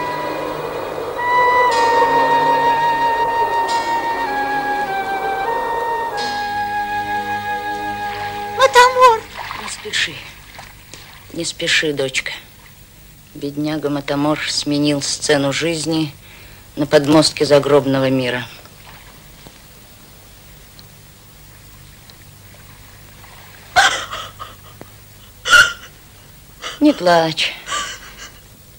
Матамор! Не спеши. Не спеши, дочка. Бедняга Матамор сменил сцену жизни на подмостке загробного мира. Не плачь.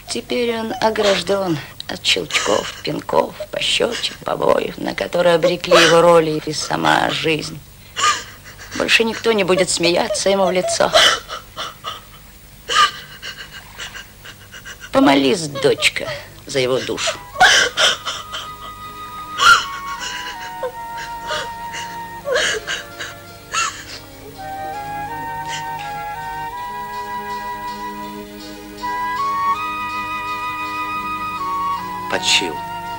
Теперь он огражден от щелчков, пинков, пощечин, побоев, на которые обрекли его роли и сама жизнь. Больше никто не будет смеяться ему в лицо. Помолись, дочка, за его душу. Почил,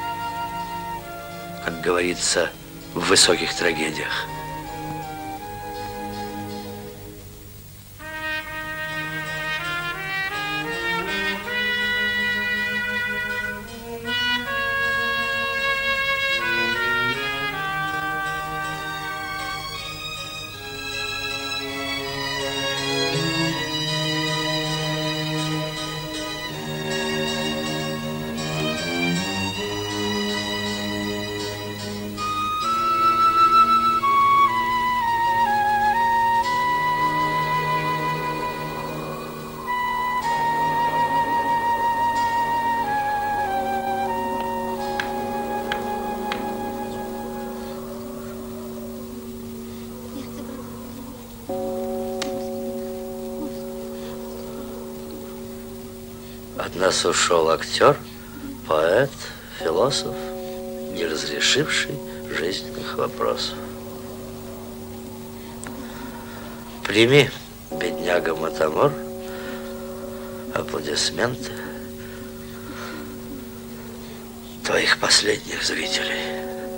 как говорится в высоких трагедиях. От нас ушел актер, поэт, философ, не разрешивший жизненных вопросов. Прими, бедняга Матамор, аплодисменты твоих последних зрителей.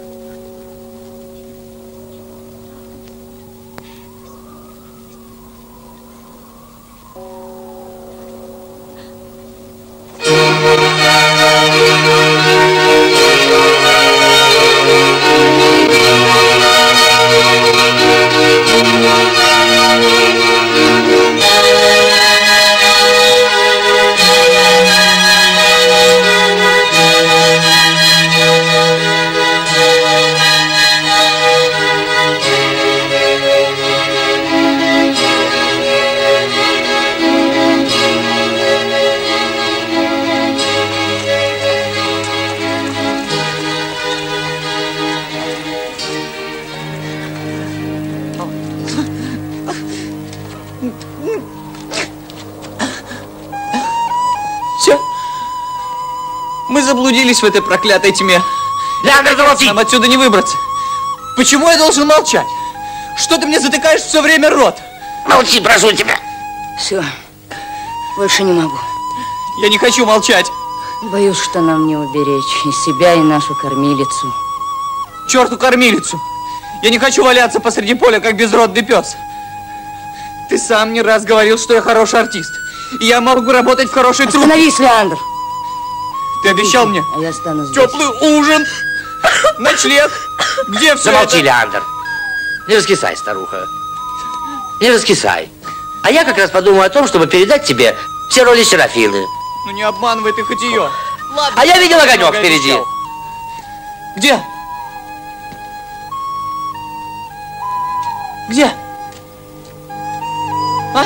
Заблудились в этой проклятой тьме. Леандр, замолчи! Нам отсюда не выбраться. Почему я должен молчать? Что ты мне затыкаешь все время рот? Молчи, прошу тебя. Все, больше не могу. Я не хочу молчать. Боюсь, что нам не уберечь и себя, и нашу кормилицу. Черту кормилицу! Я не хочу валяться посреди поля, как безродный пес. Ты сам не раз говорил, что я хороший артист. И я могу работать в хорошей труппе. Остановись, Леандр! Ты обещал мне а я останусь теплый здесь. Ужин, ночлег. Где все Замолчи, это? Леандр. Не раскисай, старуха. Не раскисай. А я как раз подумал о том, чтобы передать тебе все роли Серафины. Ну не обманывай ты хоть ее. Ладно, а я видел огонек впереди. Обещал. Где? Где? А?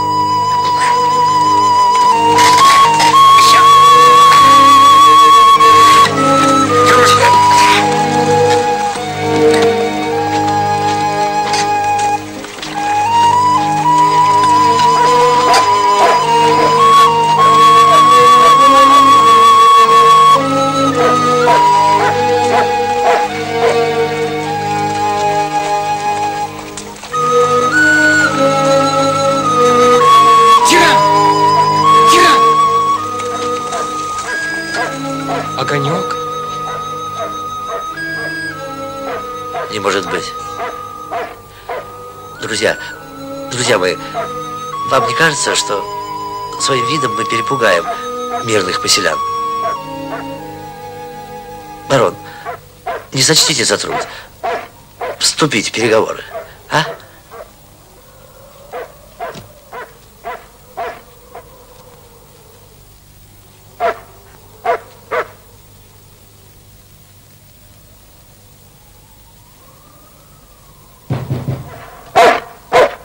Огонек? Не может быть. Друзья, друзья мои, вам не кажется, что своим видом мы перепугаем мирных поселян? Барон, не сочтите за труд. Вступить в переговоры, а?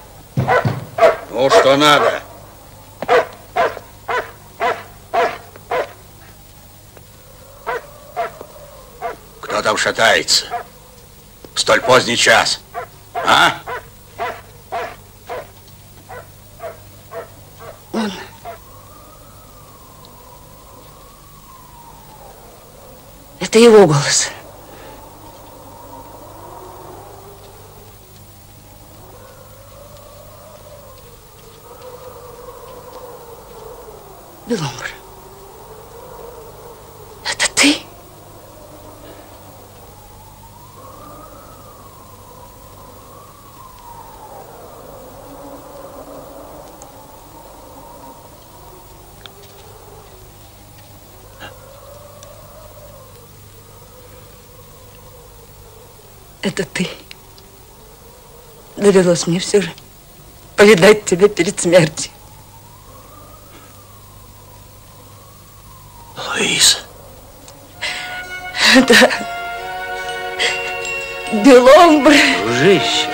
Ну, что надо? там шатается в столь поздний час? А? Он... Это его голос. Беломбр. Это ты? Это ты. Довелось мне все же повидать тебя перед смертью. Луиза. Да. Беломбр. Дружище.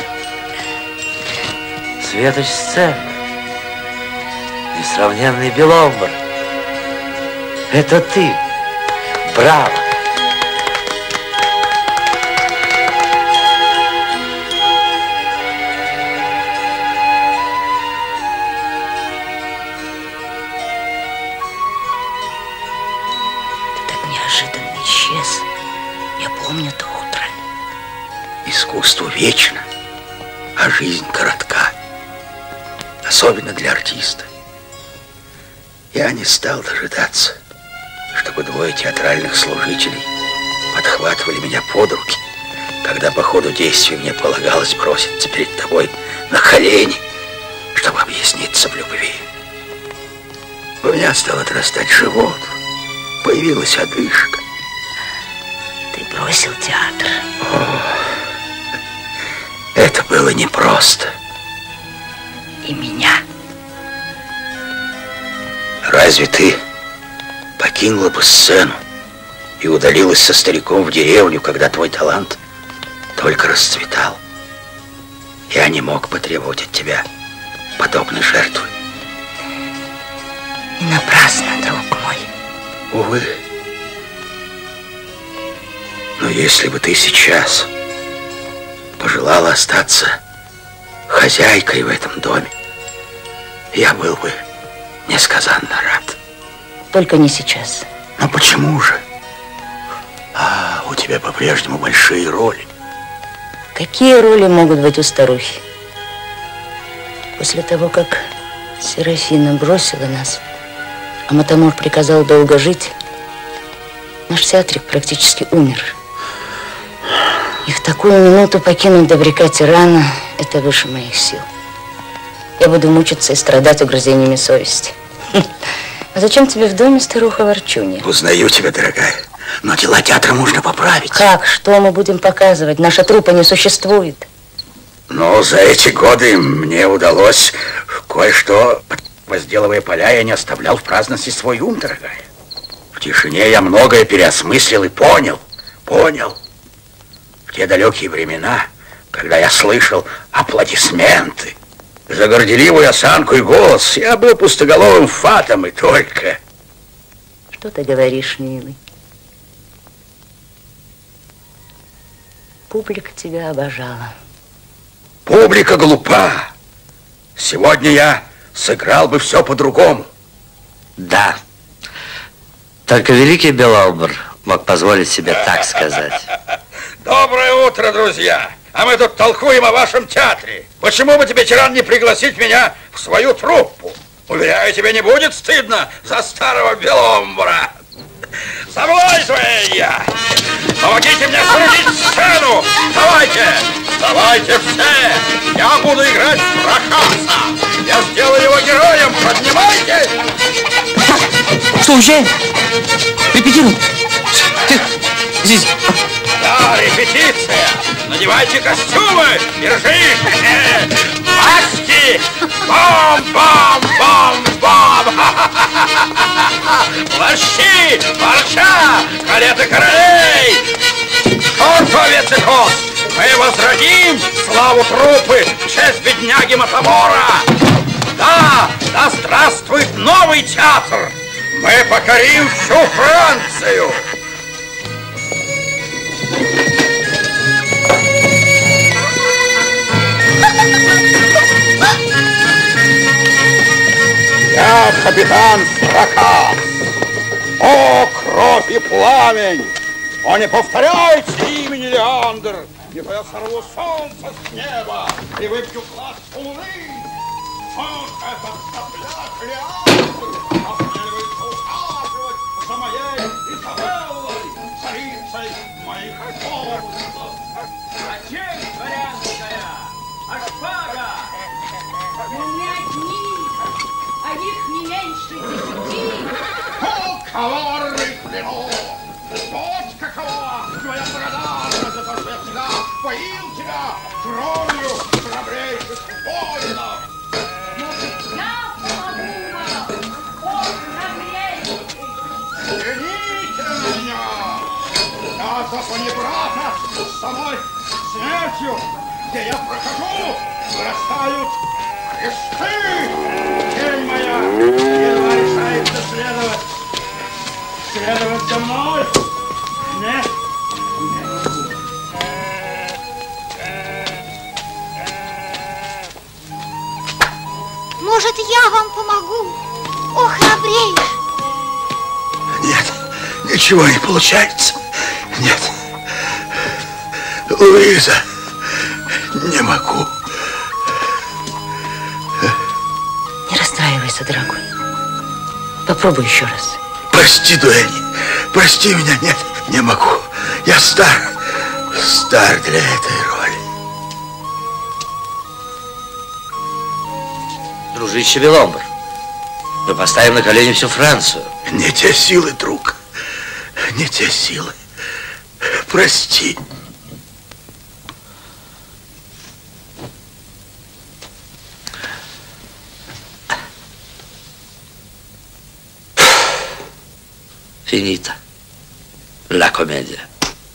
Светоч сцены. Несравненный Беломбр. Это ты. Браво. Искусство вечно, а жизнь коротка. Особенно для артиста. Я не стал дожидаться, чтобы двое театральных служителей подхватывали меня под руки, когда по ходу действия мне полагалось броситься перед тобой на колени, чтобы объясниться в любви. У меня стал отрастать живот, появилась одышка. Ты бросил театр. О, это было непросто. И меня. Разве ты покинула бы сцену и удалилась со стариком в деревню, когда твой талант только расцветал? Я не мог потребовать от тебя подобной жертвы. И напрасно, друг мой. Увы. Но если бы ты сейчас пожелала остаться хозяйкой в этом доме, я был бы несказанно рад. Только не сейчас. Но почему же? А, у тебя по-прежнему большие роли. Какие роли могут быть у старухи? После того, как Серафина бросила нас, а Матамор приказал долго жить, наш театрик практически умер. И в такую минуту покинуть добряка тирана – это выше моих сил. Я буду мучиться и страдать угрызениями совести. А зачем тебе в доме старуха Ворчунья? Узнаю тебя, дорогая, но дела театра можно поправить. Как? Что мы будем показывать? Наша труппа не существует. Но за эти годы мне удалось кое-что. Возделывая поля, я не оставлял в праздности свой ум, дорогая. В тишине я многое переосмыслил и понял, понял. В те далекие времена, когда я слышал аплодисменты, за горделивую осанку и голос, я был пустоголовым фатом и только. Что ты говоришь, милый? Публика тебя обожала. Публика глупа. Сегодня я сыграл бы все по-другому. Да. Только великий Беломбр мог позволить себе так сказать. Доброе утро, друзья! А мы тут толкуем о вашем театре. Почему бы тебе, тиран, не пригласить меня в свою труппу? Уверяю, тебе не будет стыдно за старого Беломбра. За мной, Зуэлья! Помогите мне соорудить сцену! Давайте! Давайте все! Я буду играть Прокаса! Я сделаю его героем! Поднимайтесь! Что, уезжаем? Репетируем? Ты здесь... Да, репетиция! Надевайте костюмы! Держи! Маски! Бам-бам-бам-бам! Плащи! Парча! Кареты королей! Шорт, овец и коз! Мы возродим славу труппы в честь бедняги Матамора! Да! Да здравствует новый театр! Мы покорим всю Францию! Я капитан Фракас. О, кровь и пламень! О, не повторяйте имени Леандр! Не то я сорву солнце с неба и выпью класс луны! Вот этот сопляк Леандр осмеливается ухаживать за моей Изабеллой, царицей моих комнатов! А честь дворянская, а шпага! Не одни, а их не меньше десяти. О, коварный клинок! Вот какова твоя благодарность за то, что я всегда поил тебя кровью храбрейших воинов! Может, я помогу вам, о храбрейший! Взгляните на меня! Я заслони брата с самой смертью, где я прохожу, вырастают кресты! Тень моя едва решается следовать. Следовать за мной? Нет. Может, я вам помогу? О, храбрейший! Нет, ничего не получается. Нет. Луиза, не могу. Не расстраивайся, дорогой. Попробуй еще раз. Прости, Дуэни. Прости меня. Нет, не могу. Я стар. Стар для этой роли. Дружище Беломбр, мы поставим на колени всю Францию. Не те силы, друг. Не те силы. Прости. Финита. Ла комедия.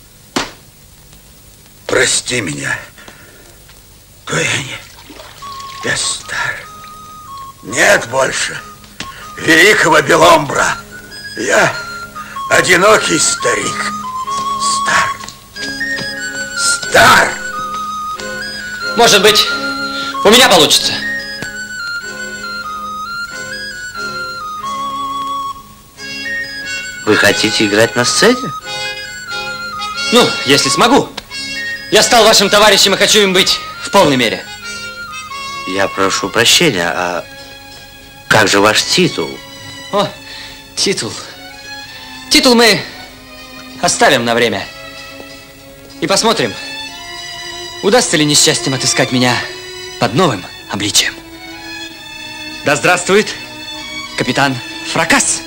Прости меня, Дуэни. Я стар. Нет больше великого Беломбра. Я одинокий старик. Стар. Стар. Может быть, у меня получится. Вы хотите играть на сцене? Ну, если смогу. Я стал вашим товарищем и хочу им быть в полной мере. Я прошу прощения, а как же ваш титул? О, титул. Титул мы оставим на время. И посмотрим, удастся ли несчастьем отыскать меня под новым обличием. Да здравствует капитан Фракас!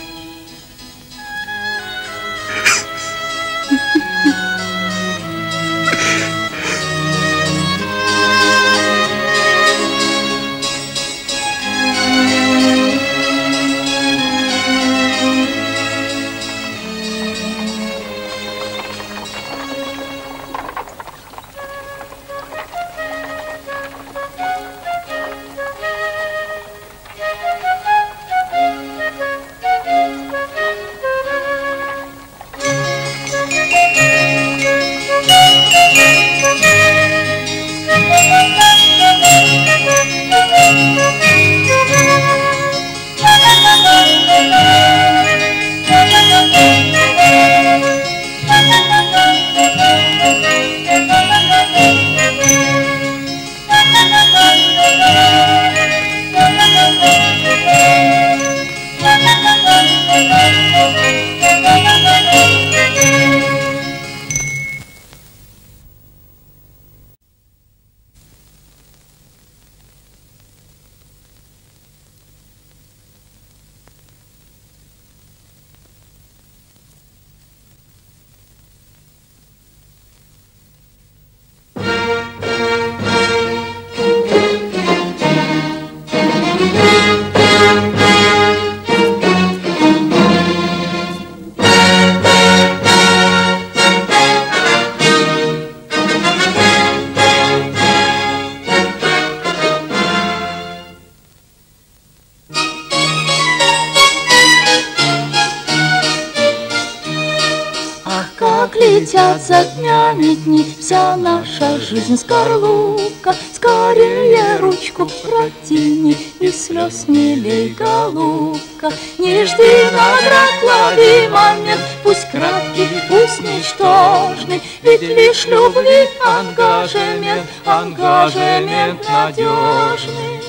Летят за днями дни, вся наша жизнь скорлупа, Скорее ручку протяни, и слез не лей, голубка. Не жди наград, лови момент, пусть краткий, пусть ничтожный, ведь лишь любви ангажемент, ангажемент надежный.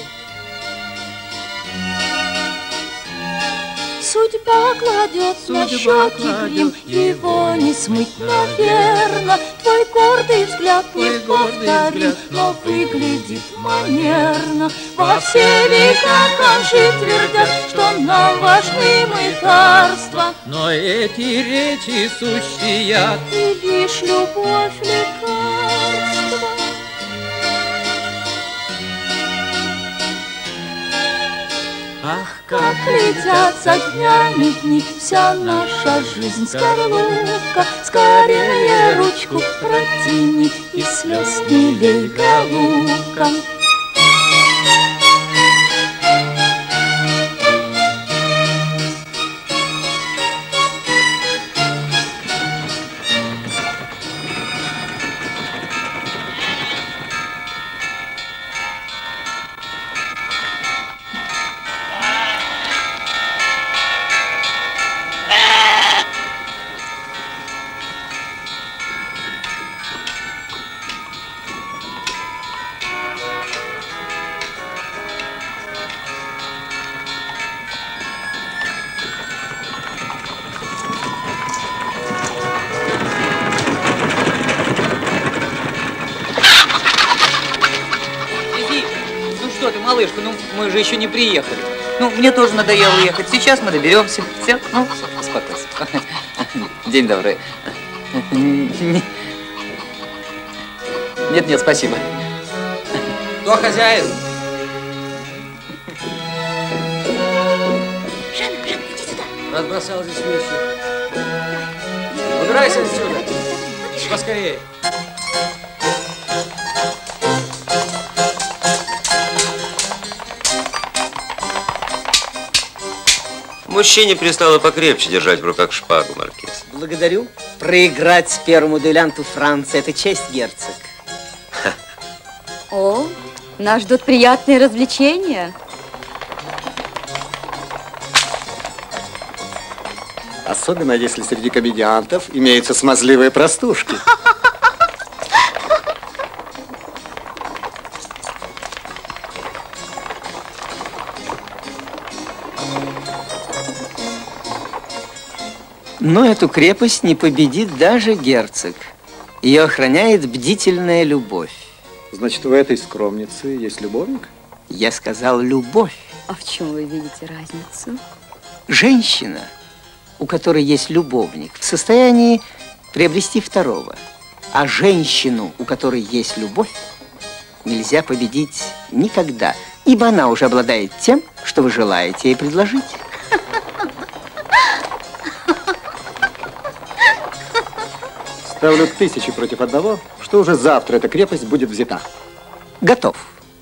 Судьба кладет на щеки грим, его не смыть, наверно. Твой гордый взгляд не повторим, но выглядит манерно. Во все века ханжи твердят, что нам важны мытарства, но эти речи сущий яд, и лишь любовь лекарства. Ах, как летят за днями дни, вся наша жизнь скорлупка. Скорее ручку протяни, и слез не лей, голубка. Малышка, ну мы же еще не приехали. Ну, мне тоже надоело ехать. Сейчас мы доберемся. Все, ну, успокойся. День добрый. Нет, нет, спасибо. Кто хозяин? Жанна, Жанна, иди сюда. Разбросал здесь вещи. Убирайся отсюда. Поскорее. Мужчине пристало покрепче держать в руках шпагу, маркиз. Благодарю. Проиграть первому дуэлянту Франции – это честь, герцог. О, нас ждут приятные развлечения. Особенно, если среди комедиантов имеются смазливые простушки. Но эту крепость не победит даже герцог. Ее охраняет бдительная любовь. Значит, у этой скромницы есть любовник? Я сказал любовь. А в чем вы видите разницу? Женщина, у которой есть любовник, в состоянии приобрести второго. А женщину, у которой есть любовь, нельзя победить никогда, ибо она уже обладает тем, что вы желаете ей предложить. Ставлю тысячи против одного, что уже завтра эта крепость будет взята. Готов.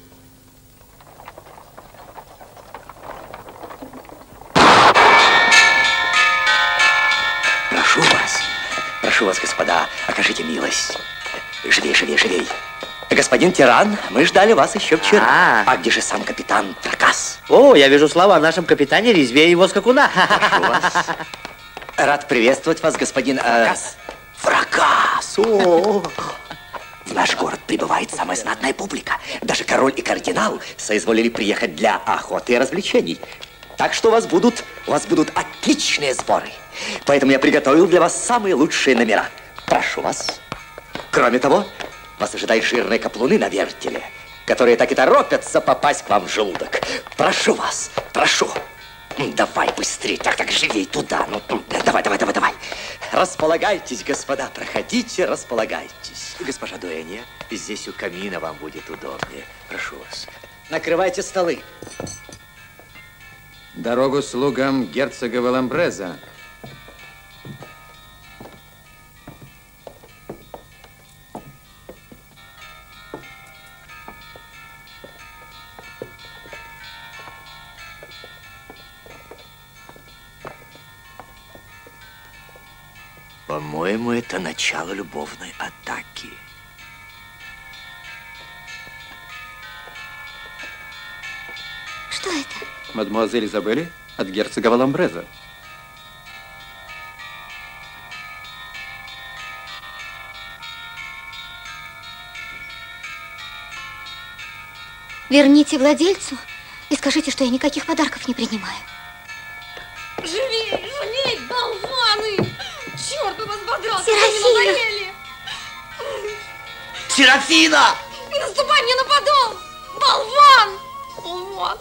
Прошу вас, прошу вас, господа, окажите милость. Живей, живей, живей. Господин тиран, мы ждали вас еще вчера. А, а где же сам капитан Фракас? О, я вижу слова о нашем капитане резвее его скакуна. Прошу вас. Рад приветствовать вас, господин Фракас. Э... Фракас! О! В наш город прибывает самая знатная публика. Даже король и кардинал соизволили приехать для охоты и развлечений. Так что у вас будут, у вас будут отличные сборы. Поэтому я приготовил для вас самые лучшие номера. Прошу вас. Кроме того, вас ожидают жирные каплуны на вертеле, которые так и торопятся попасть к вам в желудок. Прошу вас, прошу. Давай быстрее, так, так, живей туда. Ну, давай, давай, давай, давай. Располагайтесь, господа, проходите, располагайтесь. Госпожа Дуэнья, здесь у камина вам будет удобнее. Прошу вас. Накрывайте столы. Дорогу слугам герцога Валамбреза. По-моему, это начало любовной атаки. это? Мадемуазель Изабелли от герцога Валамбреза. Верните владельцу и скажите, что я никаких подарков не принимаю. Жалей, жалей, болваны! Черт бы вас бодрал, Серафина! Серафина! Не наступай мне на подол! Болван! Болван!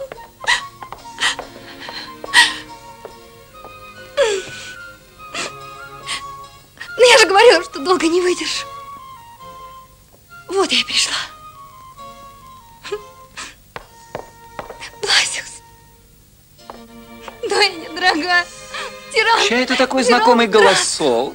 Ну, я же говорила, что долго не выдержу. Вот я и пришла. Бласиус. Дуэня, дорогая. Тиран. Чей это такой Тиран, знакомый брат. голосок?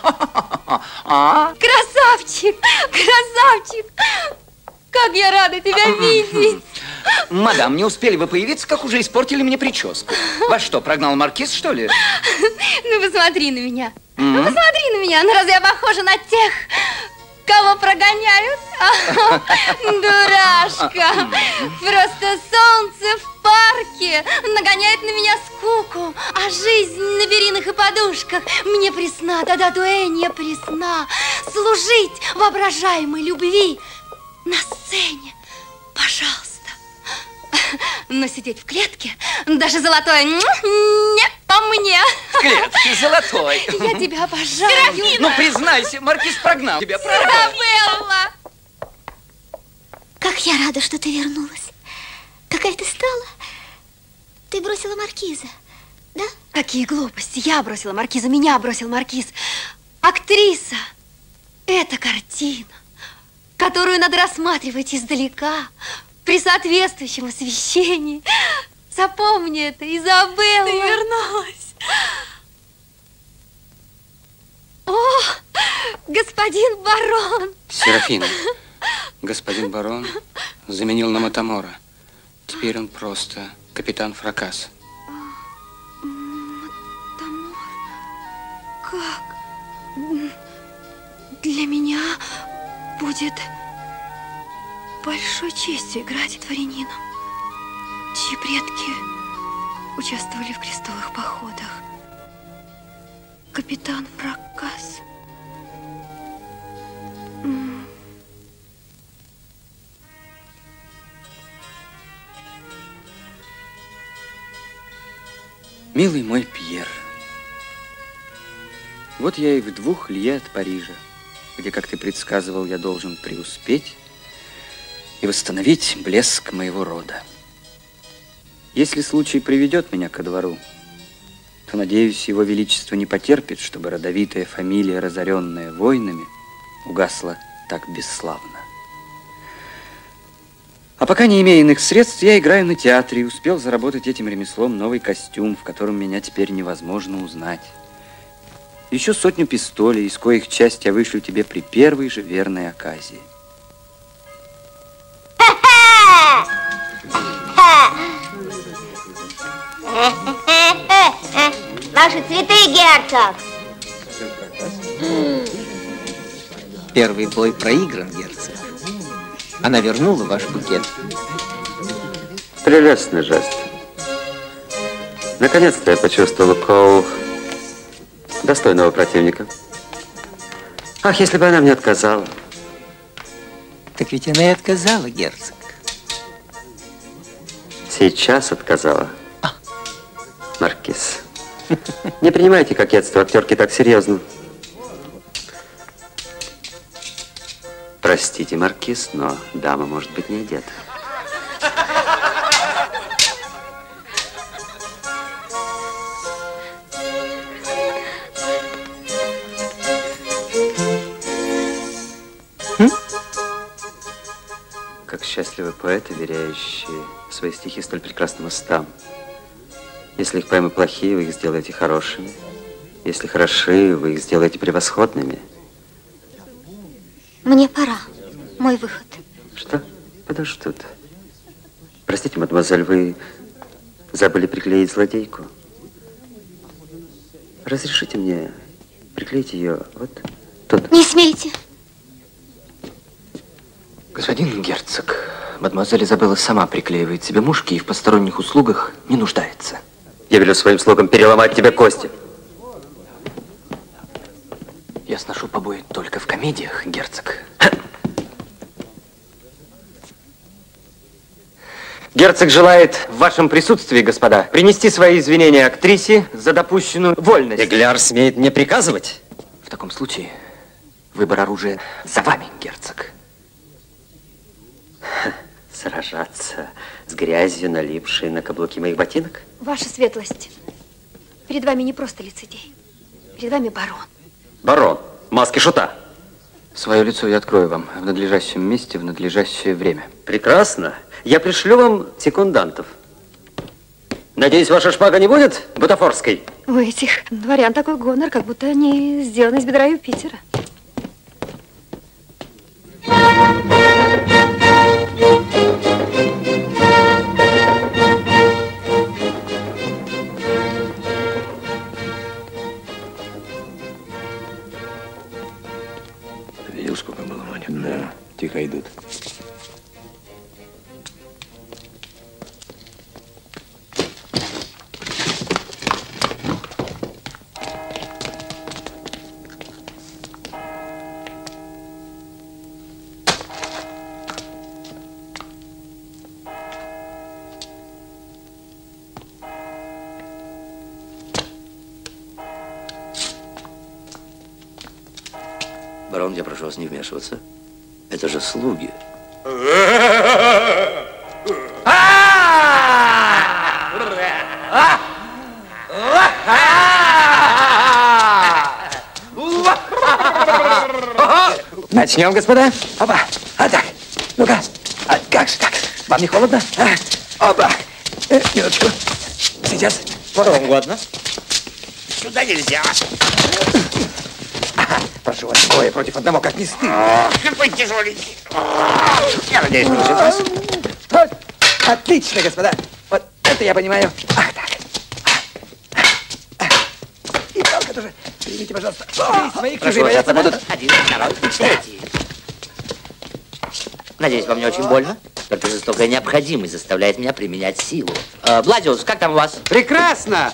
А? Красавчик, красавчик. Как я рада тебя видеть. Мадам, не успели вы появиться, как уже испортили мне прическу. Вас что, прогнал маркиз, что ли? Ну, посмотри на меня. М? Ну, посмотри на меня. Ну, разве я похожа на тех, кого прогоняют? А, дурашка. Просто солнце в парке нагоняет на меня скуку, а жизнь на перинах и подушках мне пресна, да-да, дуэнья пресна. Служить воображаемой любви на сцене, пожалуйста. Но сидеть в клетке, даже золотое не по мне. В клетке золотой. Я тебя обожаю. Ну, признайся, маркиз прогнал тебя, правда? Изабелла! Как я рада, что ты вернулась. Какая ты стала. Ты бросила маркиза, да? Какие глупости. Я бросила маркиза, меня бросил маркиз. Актриса. Это картина, которую надо рассматривать издалека, при соответствующем освещении. Запомни это, Изабелла. Ты вернулась. О, господин барон. Серафина, господин барон заменил на Матамора. Теперь он просто капитан Фракас. Матамор? Как? Для меня будет большой честью играть дворянином, чьи предки участвовали в крестовых походах. Капитан Фракас. М. Милый мой Пьер, вот я и в двух лье от Парижа, где, как ты предсказывал, я должен преуспеть и восстановить блеск моего рода. Если случай приведет меня ко двору, то, надеюсь, его величество не потерпит, чтобы родовитая фамилия, разоренная войнами, угасла так бесславно. А пока, не имея иных средств, я играю на театре и успел заработать этим ремеслом новый костюм, в котором меня теперь невозможно узнать. Еще сотню пистолей, из коих часть я вышлю тебе при первой же верной оказии. Ваши цветы, герцог. Первый бой проигран, герцог. Она вернула ваш букет. Прелестный жест. Наконец-то я почувствовал Коу достойного противника. Ах, если бы она мне отказала. Так ведь она и отказала, герцог. Сейчас отказала. Маркиз. Не принимайте кокетство актерки так серьезно. Простите, маркиз, но дама может быть не одета. Как счастливы поэты, верящие в свои стихи столь прекрасным устам. Если их поэмы плохие, вы их сделаете хорошими. Если хороши, вы их сделаете превосходными. Мне пора. Мой выход. Что? Подождут. Простите, мадемуазель, вы забыли приклеить злодейку. Разрешите мне приклеить ее вот тут? Не смейте. Господин герцог, Мадемуазель Изабелла сама приклеивает себе мушки и в посторонних услугах не нуждается. Я велю своим слугам переломать тебе кости. Я сношу побои только в комедиях, герцог. Герцог желает в вашем присутствии, господа, принести свои извинения актрисе за допущенную вольность. Эгляр смеет мне приказывать? В таком случае выбор оружия за вами, герцог. Сражаться с грязью, налипшей на каблуки моих ботинок? Ваша светлость, перед вами не просто лицедей. Перед вами барон. Барон, маски шута. Свое лицо я открою вам в надлежащем месте, в надлежащее время. Прекрасно. Я пришлю вам секундантов. Надеюсь, ваша шпага не будет бутафорской? У этих дворян такой гонор, как будто они сделаны из бедра Юпитера. Видел, сколько было монет? Да, тихо идут. Барон, я прошу вас не вмешиваться. Это же слуги. Начнем, господа. Опа. А так. Ну-ка. А как же так? Вам не холодно? А? Опа. Э, минуточку. Сейчас. Что угодно. Сюда нельзя. Прошу вас, двое против одного, как не стыдно. Вы тяжеленький. Я надеюсь, не ушиб вас. Вот. Отлично, господа. Вот это я понимаю. Ах, так. И палка тоже. Примите, пожалуйста. Здесь мои чужие боятся будут. Один, второй, третий. Надеюсь, вам не очень больно? Только жестокая необходимость заставляет меня применять силу. Э, Бладиус, как там у вас? Прекрасно.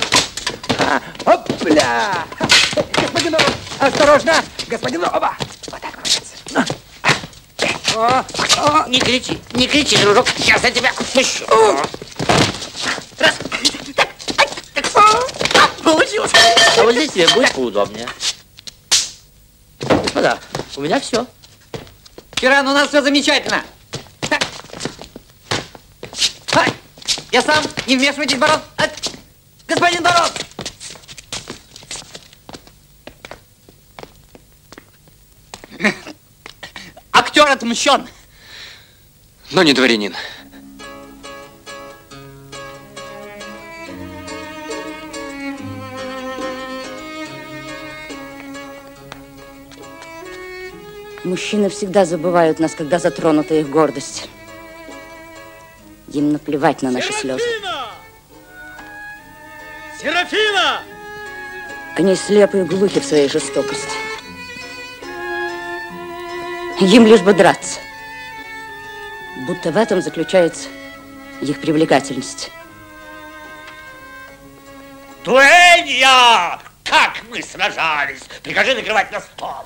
Опля! Господин Оба, осторожно! Господин Оба! Вот так, молодец. О, о, не кричи, не кричи, дружок. Сейчас я тебя отпущу. Раз. Так, так, так. Получилось. А вот здесь тебе будет поудобнее. Господа, у меня все. Тиран, у нас все замечательно. Так. Ай, я сам, не вмешивайтесь, барон. А, господин барон! Актер отмщен. Но не дворянин. Мужчины всегда забывают нас, когда затронута их гордость. Им наплевать на наши слезы. Серафина! Они слепы и глухи в своей жестокости. Им лишь бы драться. Будто в этом заключается их привлекательность. Дуэнья! Как мы сражались! Прикажи накрывать на стол.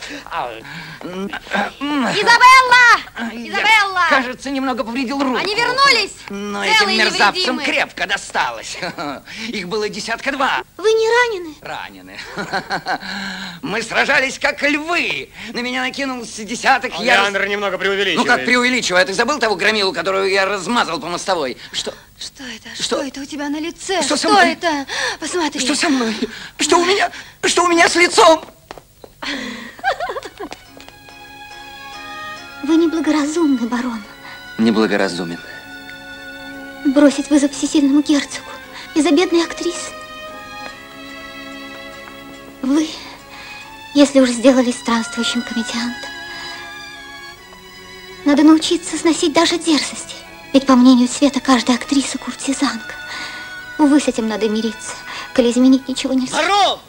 Изабелла! Изабелла! Кажется, немного повредил руку. Они вернулись! Но целые этим мерзавцам невредимые. крепко досталось. Их было десятка два. Вы не ранены? Ранены. Мы сражались как львы. На меня накинулся десяток. Я... Леандр немного преувеличивает. Ну как преувеличиваю? Ты забыл того громилу, которую я размазал по мостовой? Что? Что это? Что, Что? это у тебя на лице? Что со Что мной? это? Посмотри. Что со мной? Что у меня? Что у меня с лицом? Вы неблагоразумны, барон. Неблагоразумен. Бросить вызов всесильному герцогу из-за бедной актрисы. Вы, если уж сделались странствующим комедиантом, надо научиться сносить даже дерзости. Ведь, по мнению Света, каждая актриса куртизанка. Увы, с этим надо мириться, коли изменить ничего нельзя. Барон!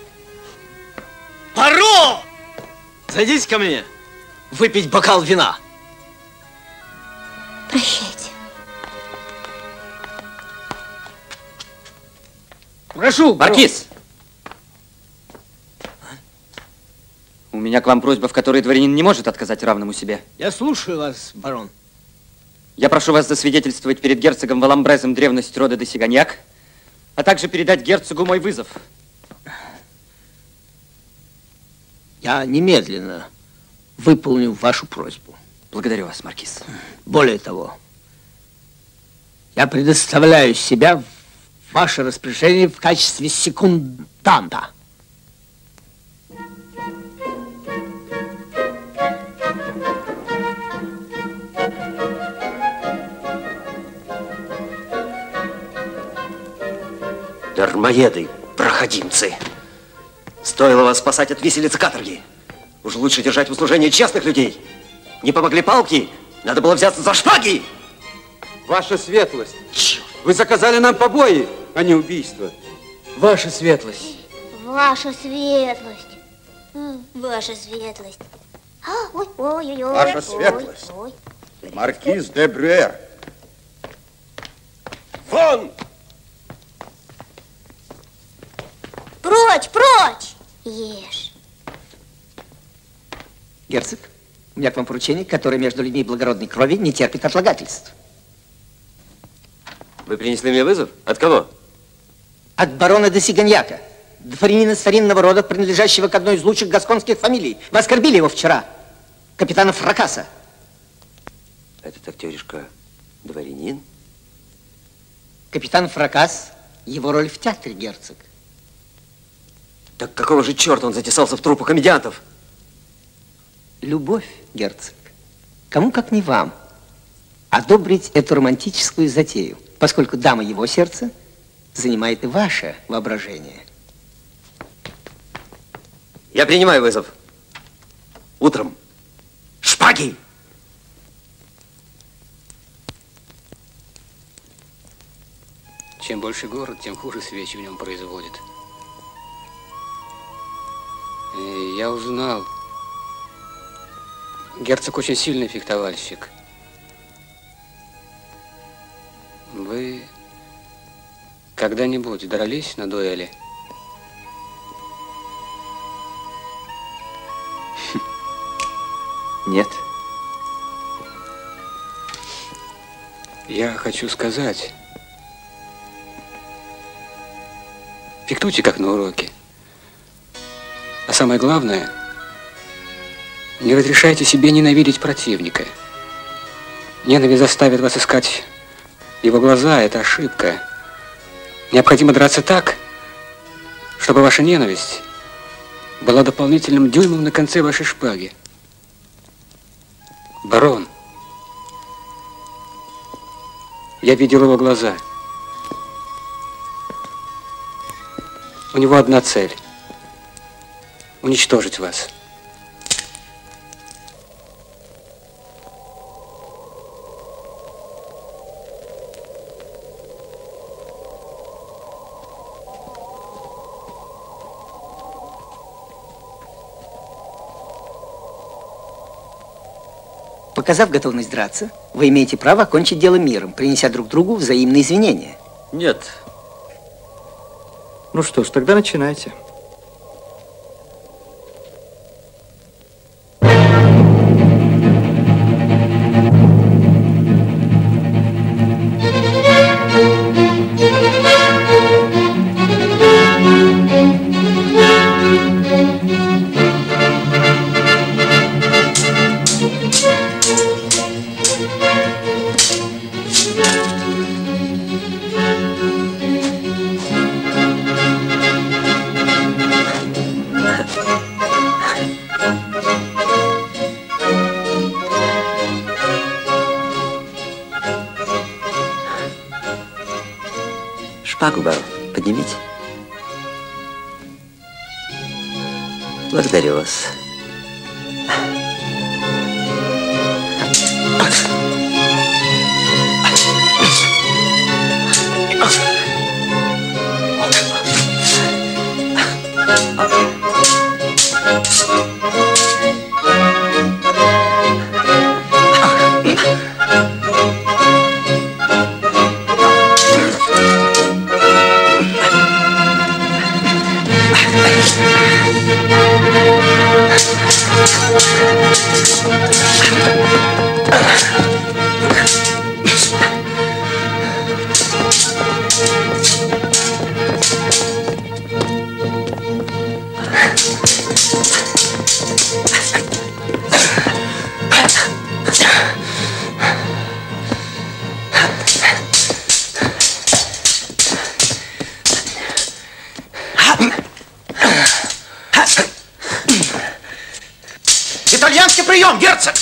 Барон! Садись ко мне. Выпить бокал вина. Прощайте. Прошу, Маркиз! У меня к вам просьба, в которой дворянин не может отказать равному себе. Я слушаю вас, барон. Я прошу вас засвидетельствовать перед герцогом Валамбрезом древность рода де Сиганьяк, а также передать герцогу мой вызов. Я немедленно выполню вашу просьбу. Благодарю вас, маркиз. Более того, я предоставляю себя в ваше распоряжение в качестве секунданта. Дармоеды, проходимцы. Стоило вас спасать от виселицы каторги. Уж лучше держать в услужении честных людей. Не помогли палки, надо было взяться за шпаги. Ваша светлость, черт. Вы заказали нам побои, а не убийство. Ваша светлость. Ваша светлость. Ваша светлость. А, ой, ой, ой, ой. Ваша светлость. Ой, ой. Маркиз де Брюер. Вон! Прочь, прочь! Ешь. Герцог, у меня к вам поручение, которое между людьми благородной крови не терпит отлагательств. Вы принесли мне вызов? От кого? От барона де Сиганьяка, дворянина старинного рода, принадлежащего к одной из лучших гасконских фамилий. Вы оскорбили его вчера, капитана Фракаса. Этот актеришка дворянин? Капитан Фракас, его роль в театре, герцог. Так какого же черта он затесался в труппу комедиантов? Любовь, герцог. Кому, как не вам, одобрить эту романтическую затею, поскольку дама его сердца занимает и ваше воображение. Я принимаю вызов. Утром. Шпаги! Чем больше город, тем хуже свечи в нем производит. И я узнал. Герцог очень сильный фехтовальщик. Вы когда-нибудь дрались на дуэли? Нет. Я хочу сказать, фехтуйте как на уроке. А самое главное, не разрешайте себе ненавидеть противника. Ненависть заставит вас искать его глаза, это ошибка. Необходимо драться так, чтобы ваша ненависть была дополнительным дюймом на конце вашей шпаги. Барон, я видел его глаза. У него одна цель – уничтожить вас. Показав готовность драться, вы имеете право окончить дело миром, принеся друг другу взаимные извинения. Нет. Ну что ж, тогда начинайте. Шпагу, барон, поднимите. Благодарю вас. Итальянский прием, герцог!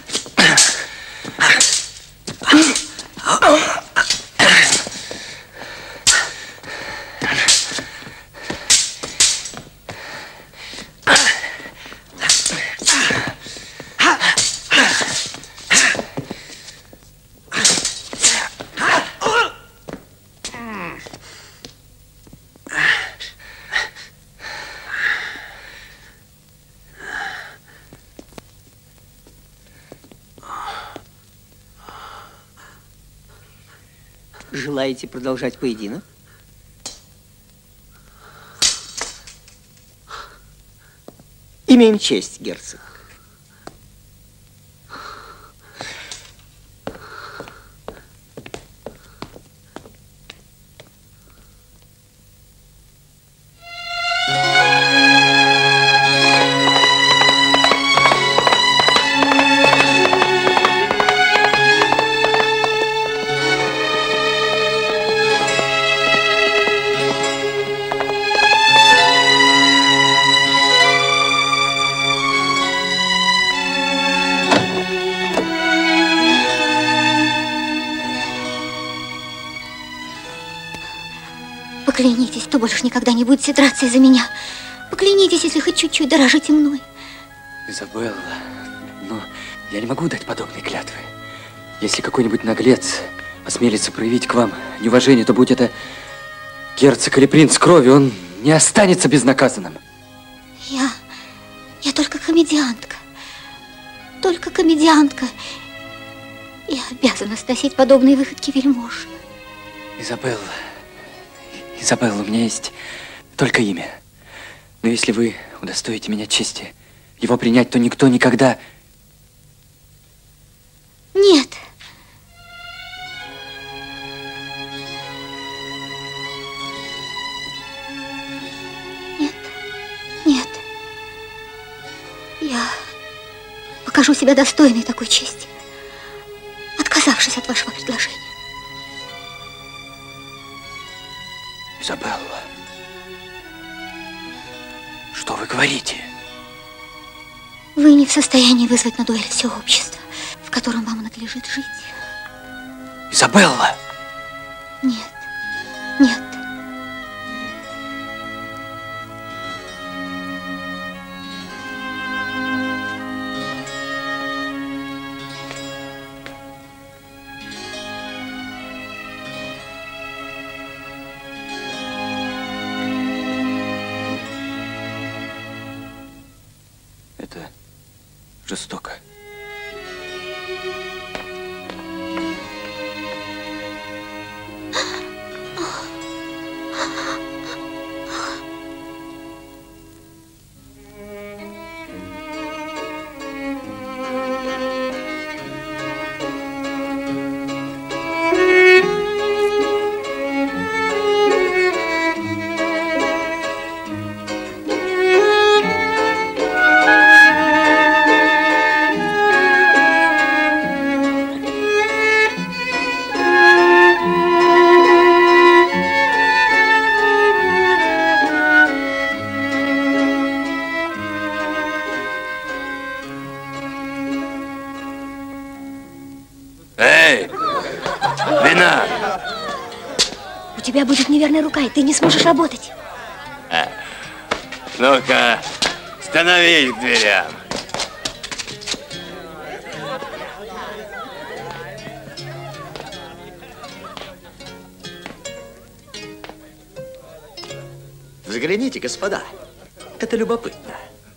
Желаете продолжать поединок? Имеем честь, герцог. Поклянитесь, что больше никогда не будете драться из-за меня. Поклянитесь, если хоть чуть-чуть дорожите мной. Изабелла, но я не могу дать подобной клятвы. Если какой-нибудь наглец осмелится проявить к вам неуважение, то будь это герцог или принц крови, он не останется безнаказанным. Я... я только комедиантка. Только комедиантка. Я обязана сносить подобные выходки вельмож. Изабелла, Изабелла, у меня есть только имя. Но если вы удостоите меня чести его принять, то никто никогда... Нет. Нет. Нет. Я покажу себя достойной такой чести, отказавшись от вашего предложения. Изабелла, что вы говорите? Вы не в состоянии вызвать на дуэль все общество, в котором вам надлежит жить. Изабелла! Нет, нет. Это жестоко. У тебя будет неверная рука, и ты не сможешь работать. А. Ну-ка, становись к дверям. Взгляните, господа. Это любопытно.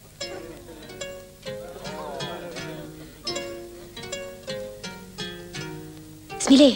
Смелее.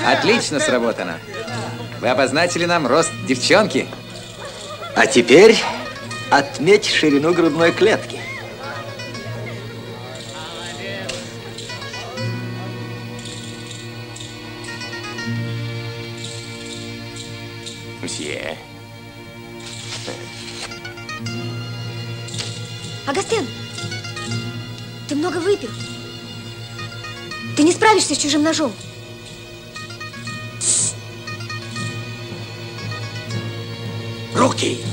Отлично сработано. Вы обозначили нам рост девчонки. А теперь отметь ширину грудной клетки. Мсье. Агастен, ты много выпил. Ты не справишься с чужим ножом. Руки!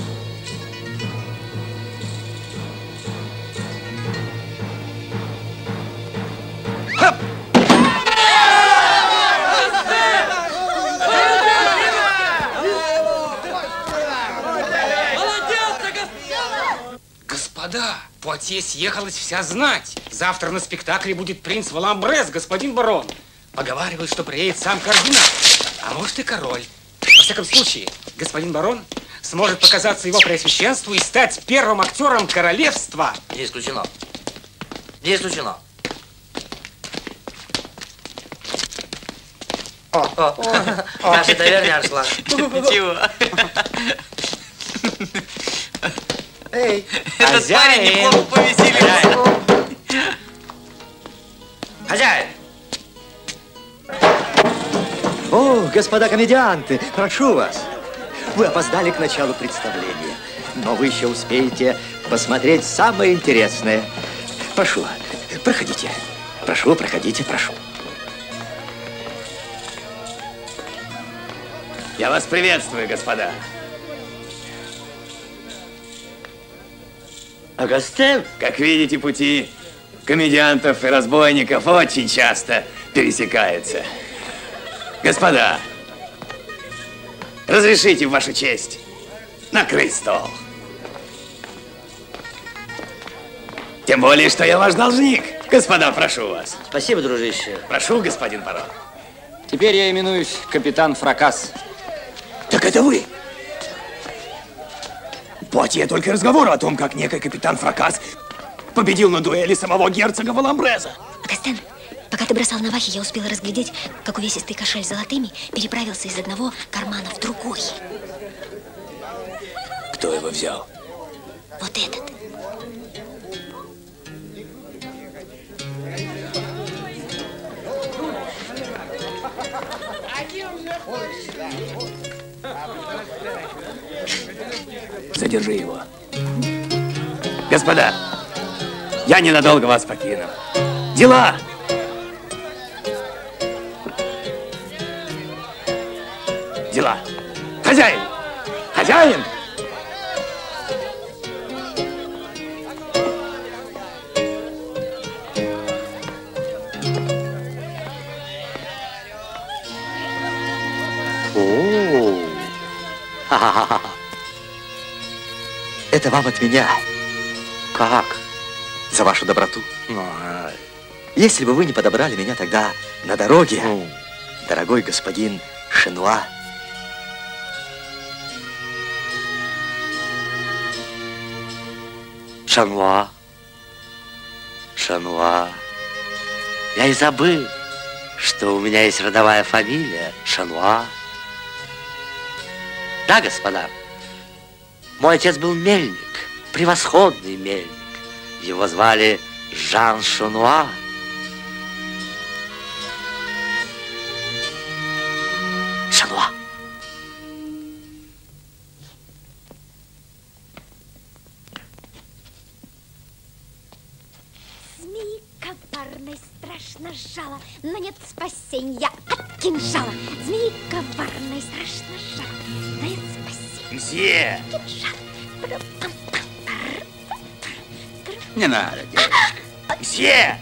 Господа, в Пуатье съехалась вся знать. Завтра на спектакле будет принц Валамбрес, господин барон. Поговаривают, что приедет сам кардинал, а может и король. Во всяком случае, господин барон сможет показаться его преосвященству и стать первым актером королевства. Не исключено. Не исключено. О, о, наша таверня шла. Ничего. Эй, этот парень неплохо повеселился. Хозяин! О, господа комедианты, прошу вас. Вы опоздали к началу представления, но вы еще успеете посмотреть самое интересное. Прошу, проходите. Прошу, проходите, прошу. Я вас приветствую, господа. Агастен? Как видите, пути комедиантов и разбойников очень часто пересекаются. Господа, разрешите в вашу честь накрыть стол. Тем более, что я ваш должник. Господа, прошу вас. Спасибо, дружище. Прошу, господин барон. Теперь я именуюсь капитан Фракас. Так это вы? В Пуатье только разговоры о том, как некий капитан Фракас победил на дуэли самого герцога Валамбреза. Агастен, пока ты бросал навахи, я успела разглядеть, как увесистый кошель с золотыми переправился из одного кармана в другой. Кто его взял? Вот этот. Задержи его. Господа, я ненадолго вас покину. Дела! Дела. Хозяин! Хозяин! Это вам от меня. Как? За вашу доброту. Ну, Если бы вы не подобрали меня тогда на дороге, дорогой господин Шенуа. Шануа. Шануа. Я и забыл, что у меня есть родовая фамилия Шануа. Да, господа, мой отец был мельник, превосходный мельник. Его звали Жан Шануа. Шануа. Змеи коварной страшно жало, но нет спасенья от кинжала. Змеи коварной страшно жало, но нет спасенья. Мсье! Не надо, девушка. Мсье!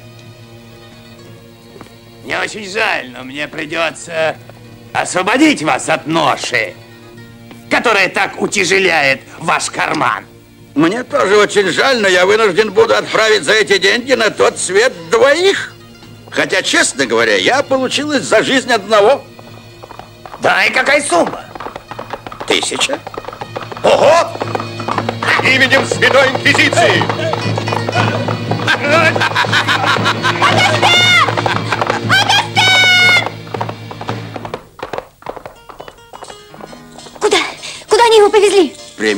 Мне очень жаль, но мне придется освободить вас от ноши, которая так утяжеляет ваш карман. Мне тоже очень жаль, но я вынужден буду отправить за эти деньги на тот свет двоих. Хотя, честно говоря, я получил их за жизнь одного. Да, и какая сумма? Тысяча. Ого! Именем Святой Инквизиции!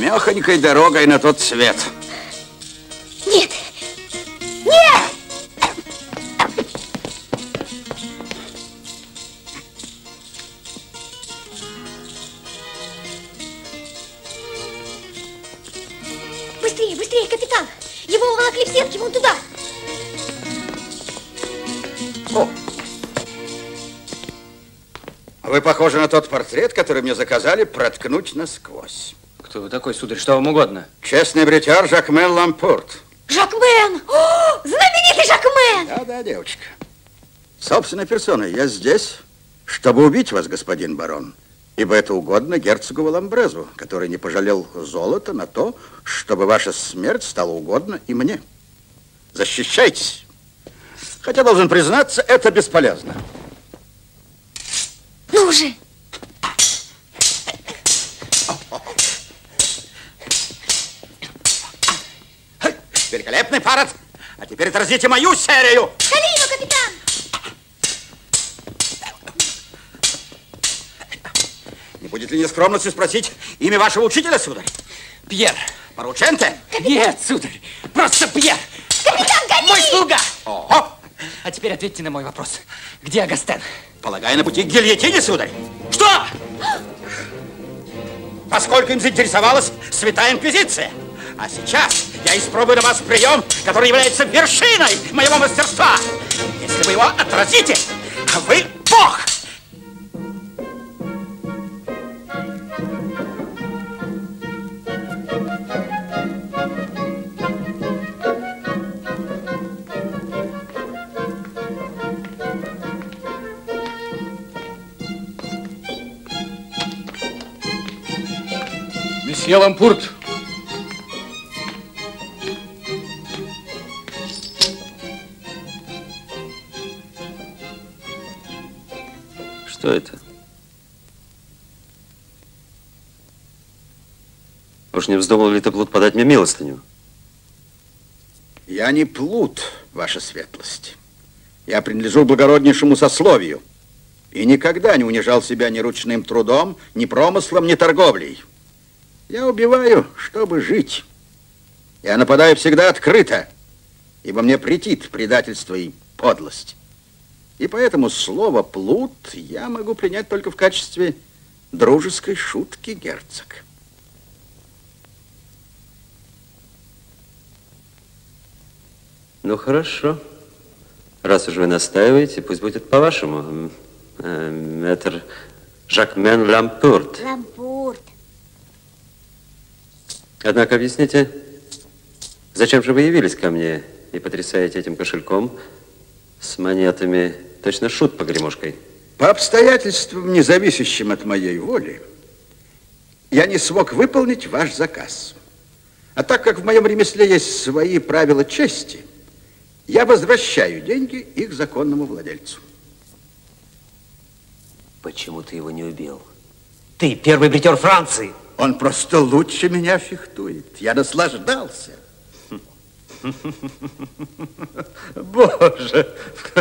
Примехонькой дорогой на тот свет. Нет! Нет! Быстрее, быстрее, капитан! Его уволокли в сетке вон туда! О. Вы похожи на тот портрет, который мне заказали проткнуть насквозь. Кто вы такой, сударь? Что вам угодно? Честный бритер Жакмен Лампорт. Жакмен! О, знаменитый Жакмен! Да, да, девочка. Собственной персоной я здесь, чтобы убить вас, господин барон. Ибо это угодно герцогу Валамбрезу, который не пожалел золота на то, чтобы ваша смерть стала угодна и мне. Защищайтесь. Хотя, должен признаться, это бесполезно. Ну же! Великолепный парад! А теперь отразите мою серию! Калину, капитан! Не будет ли нескромности спросить имя вашего учителя, сударь? Пьер. Порученте? Нет, сударь, просто Пьер. Капитан, гони! Мой слуга. Ого! А теперь ответьте на мой вопрос. Где Агастен? Полагаю, на пути к гильотине, сударь. Что? Поскольку им заинтересовалась Святая Инквизиция. А сейчас я испробую на вас прием, который является вершиной моего мастерства. Если вы его отразите, вы Бог! Месье Лампурт. Что это? Уж не вздумал ли ты, плут, подать мне милостыню? Я не плут, ваша светлость. Я принадлежу благороднейшему сословию и никогда не унижал себя ни ручным трудом, ни промыслом, ни торговлей. Я убиваю, чтобы жить. Я нападаю всегда открыто, ибо мне претит предательство и подлость. И поэтому слово «плут» я могу принять только в качестве дружеской шутки, герцог. Ну, хорошо. Раз уж вы настаиваете, пусть будет по-вашему. Мэтр Жакмен Лампурт. Лампурт. Однако объясните, зачем же вы явились ко мне и потрясаете этим кошельком с монетами, точно шут погремушкой? По обстоятельствам, не зависящим от моей воли, я не смог выполнить ваш заказ. А так как в моем ремесле есть свои правила чести, я возвращаю деньги их законному владельцу. Почему ты его не убил? Ты первый бритер Франции. Он просто лучше меня фехтует. Я наслаждался. Боже,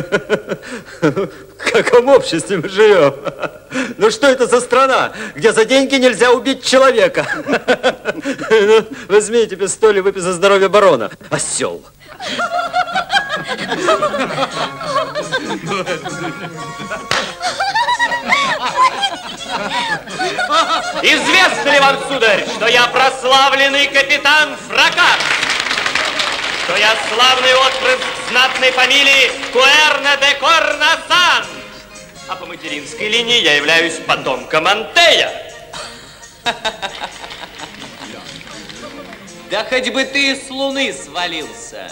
в каком обществе мы живем? Ну что это за страна, где за деньги нельзя убить человека? Ну, возьмите пистоль и выпей за здоровье барона, осел. Известно ли вам, сударь, что я прославленный капитан Фракас? Что я славный отпрыск знатной фамилии Куэрна де Корнасан? А по материнской линии я являюсь потомком Антея. Да хоть бы ты с луны свалился.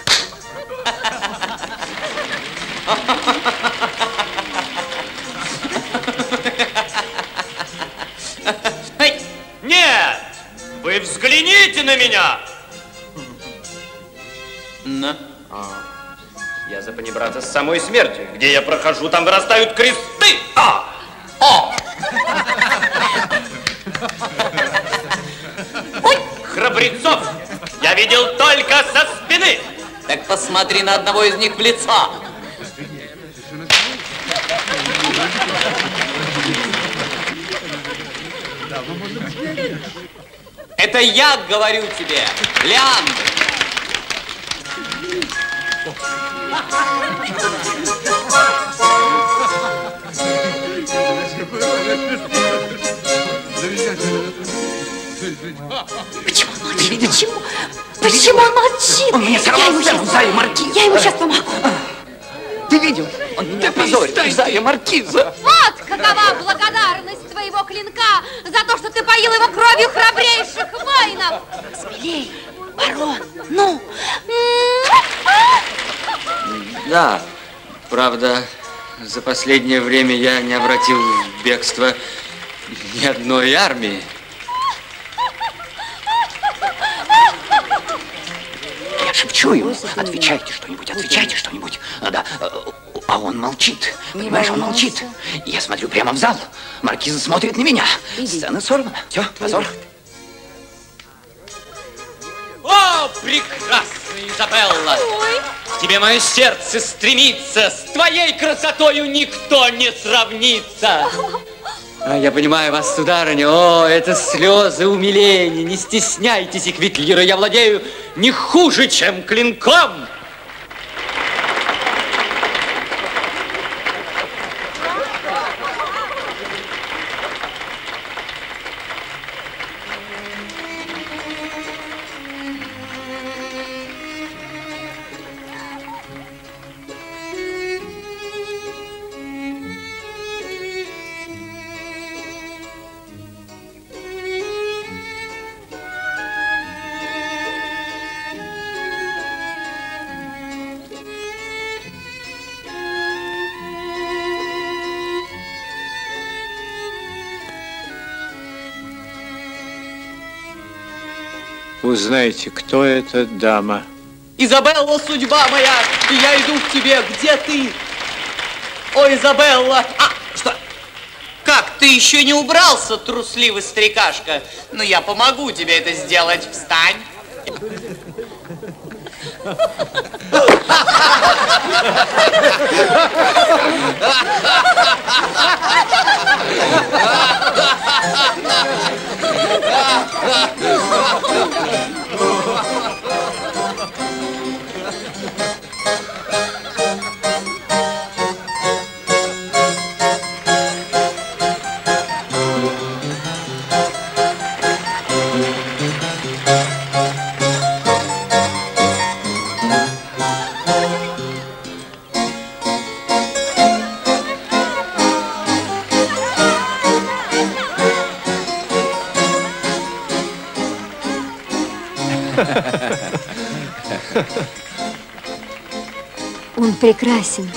Нет! Вы взгляните на меня! На. Я за панибрата с самой смертью. Где я прохожу, там вырастают кресты. А! О! Храбрецов я видел только со спины. Так посмотри на одного из них в лицо. Это я говорю тебе, Леандр. Почему он молчит? Почему? Почему он молчит? Он мне сорвал сцену, Зая Маркиза. Я ему сейчас помогу. Ты видел? Он меня позорит, Зая Маркиза. Вот какова благодарность твоего клинка за то, что ты поил его кровью храбрейших воинов. Смелей, барон, ну. Да, правда, за последнее время я не обратил в бегство ни одной армии. Я шепчу ему, отвечайте что-нибудь, отвечайте что-нибудь. А, да. А он молчит, понимаешь, он молчит. Я смотрю прямо в зал, маркиза смотрит на меня. Сцена сорвана, все, позор. О, прекрасная Изабелла! Ой. К тебе мое сердце стремится, с твоей красотою никто не сравнится. А, я понимаю вас, сударыня. О, это слезы умиления. Не стесняйтесь их, ведь лирой я владею не хуже, чем клинком. Узнайте, кто эта дама. Изабелла, судьба моя, и я иду к тебе. Где ты? О, Изабелла! А, что? Как, ты еще не убрался, трусливый старикашка? Ну, я помогу тебе это сделать. Встань. Он прекрасен.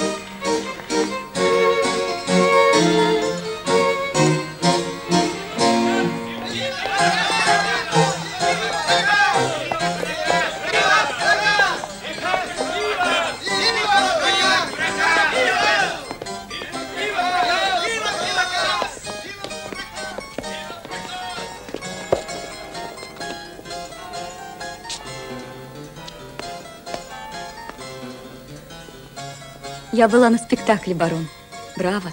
Я была на спектакле, барон. Браво.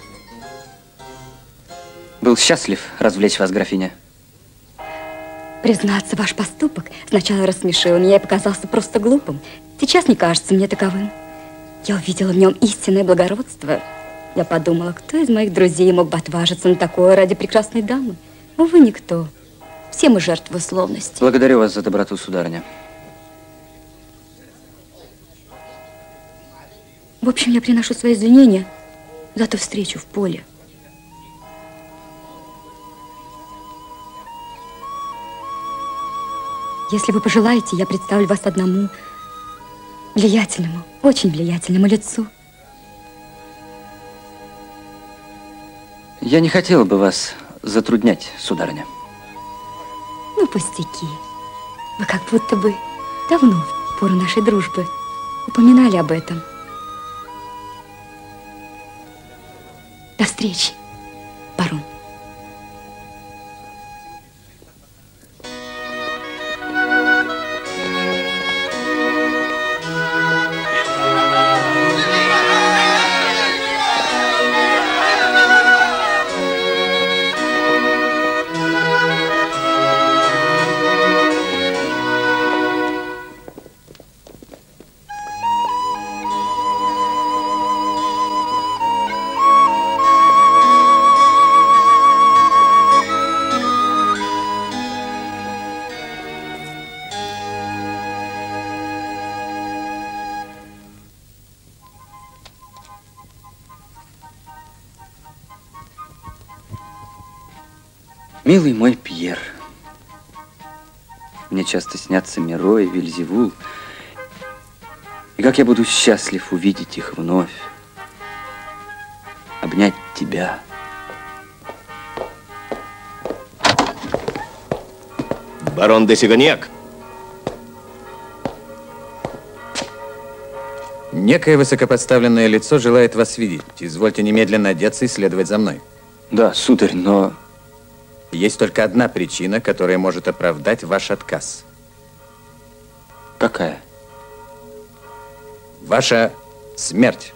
Был счастлив развлечь вас, графиня. Признаться, ваш поступок сначала рассмешил меня и показался просто глупым. Сейчас не кажется мне таковым. Я увидела в нем истинное благородство. Я подумала, кто из моих друзей мог бы отважиться на такое ради прекрасной дамы? Увы, никто. Все мы жертвы условности. Благодарю вас за доброту, сударыня. В общем, я приношу свои извинения за ту встречу в поле. Если вы пожелаете, я представлю вас одному влиятельному, очень влиятельному лицу. Я не хотела бы вас затруднять, сударыня. Ну, пустяки. Вы как будто бы давно, в пору нашей дружбы, упоминали об этом. До встречи, барон. Милый мой Пьер, мне часто снятся Миро и Вельзевул, и как я буду счастлив увидеть их вновь, обнять тебя. Барон де Сиганьяк. Некое высокопоставленное лицо желает вас видеть. Извольте немедленно одеться и следовать за мной. Да, сударь, но... Есть только одна причина, которая может оправдать ваш отказ. Какая? Ваша смерть.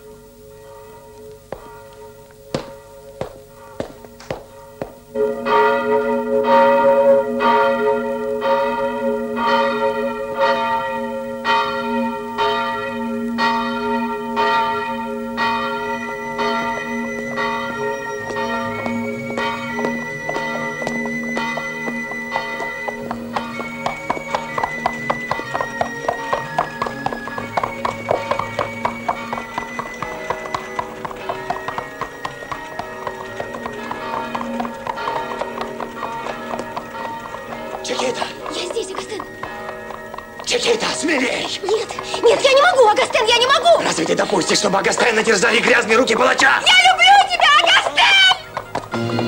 Чикита! Я здесь, Агастен. Чикита, смелей! Нет, нет, я не могу, Агастен, я не могу! Разве ты допустишь, чтобы Агастена терзали грязные руки палача? Я люблю тебя, Агастен!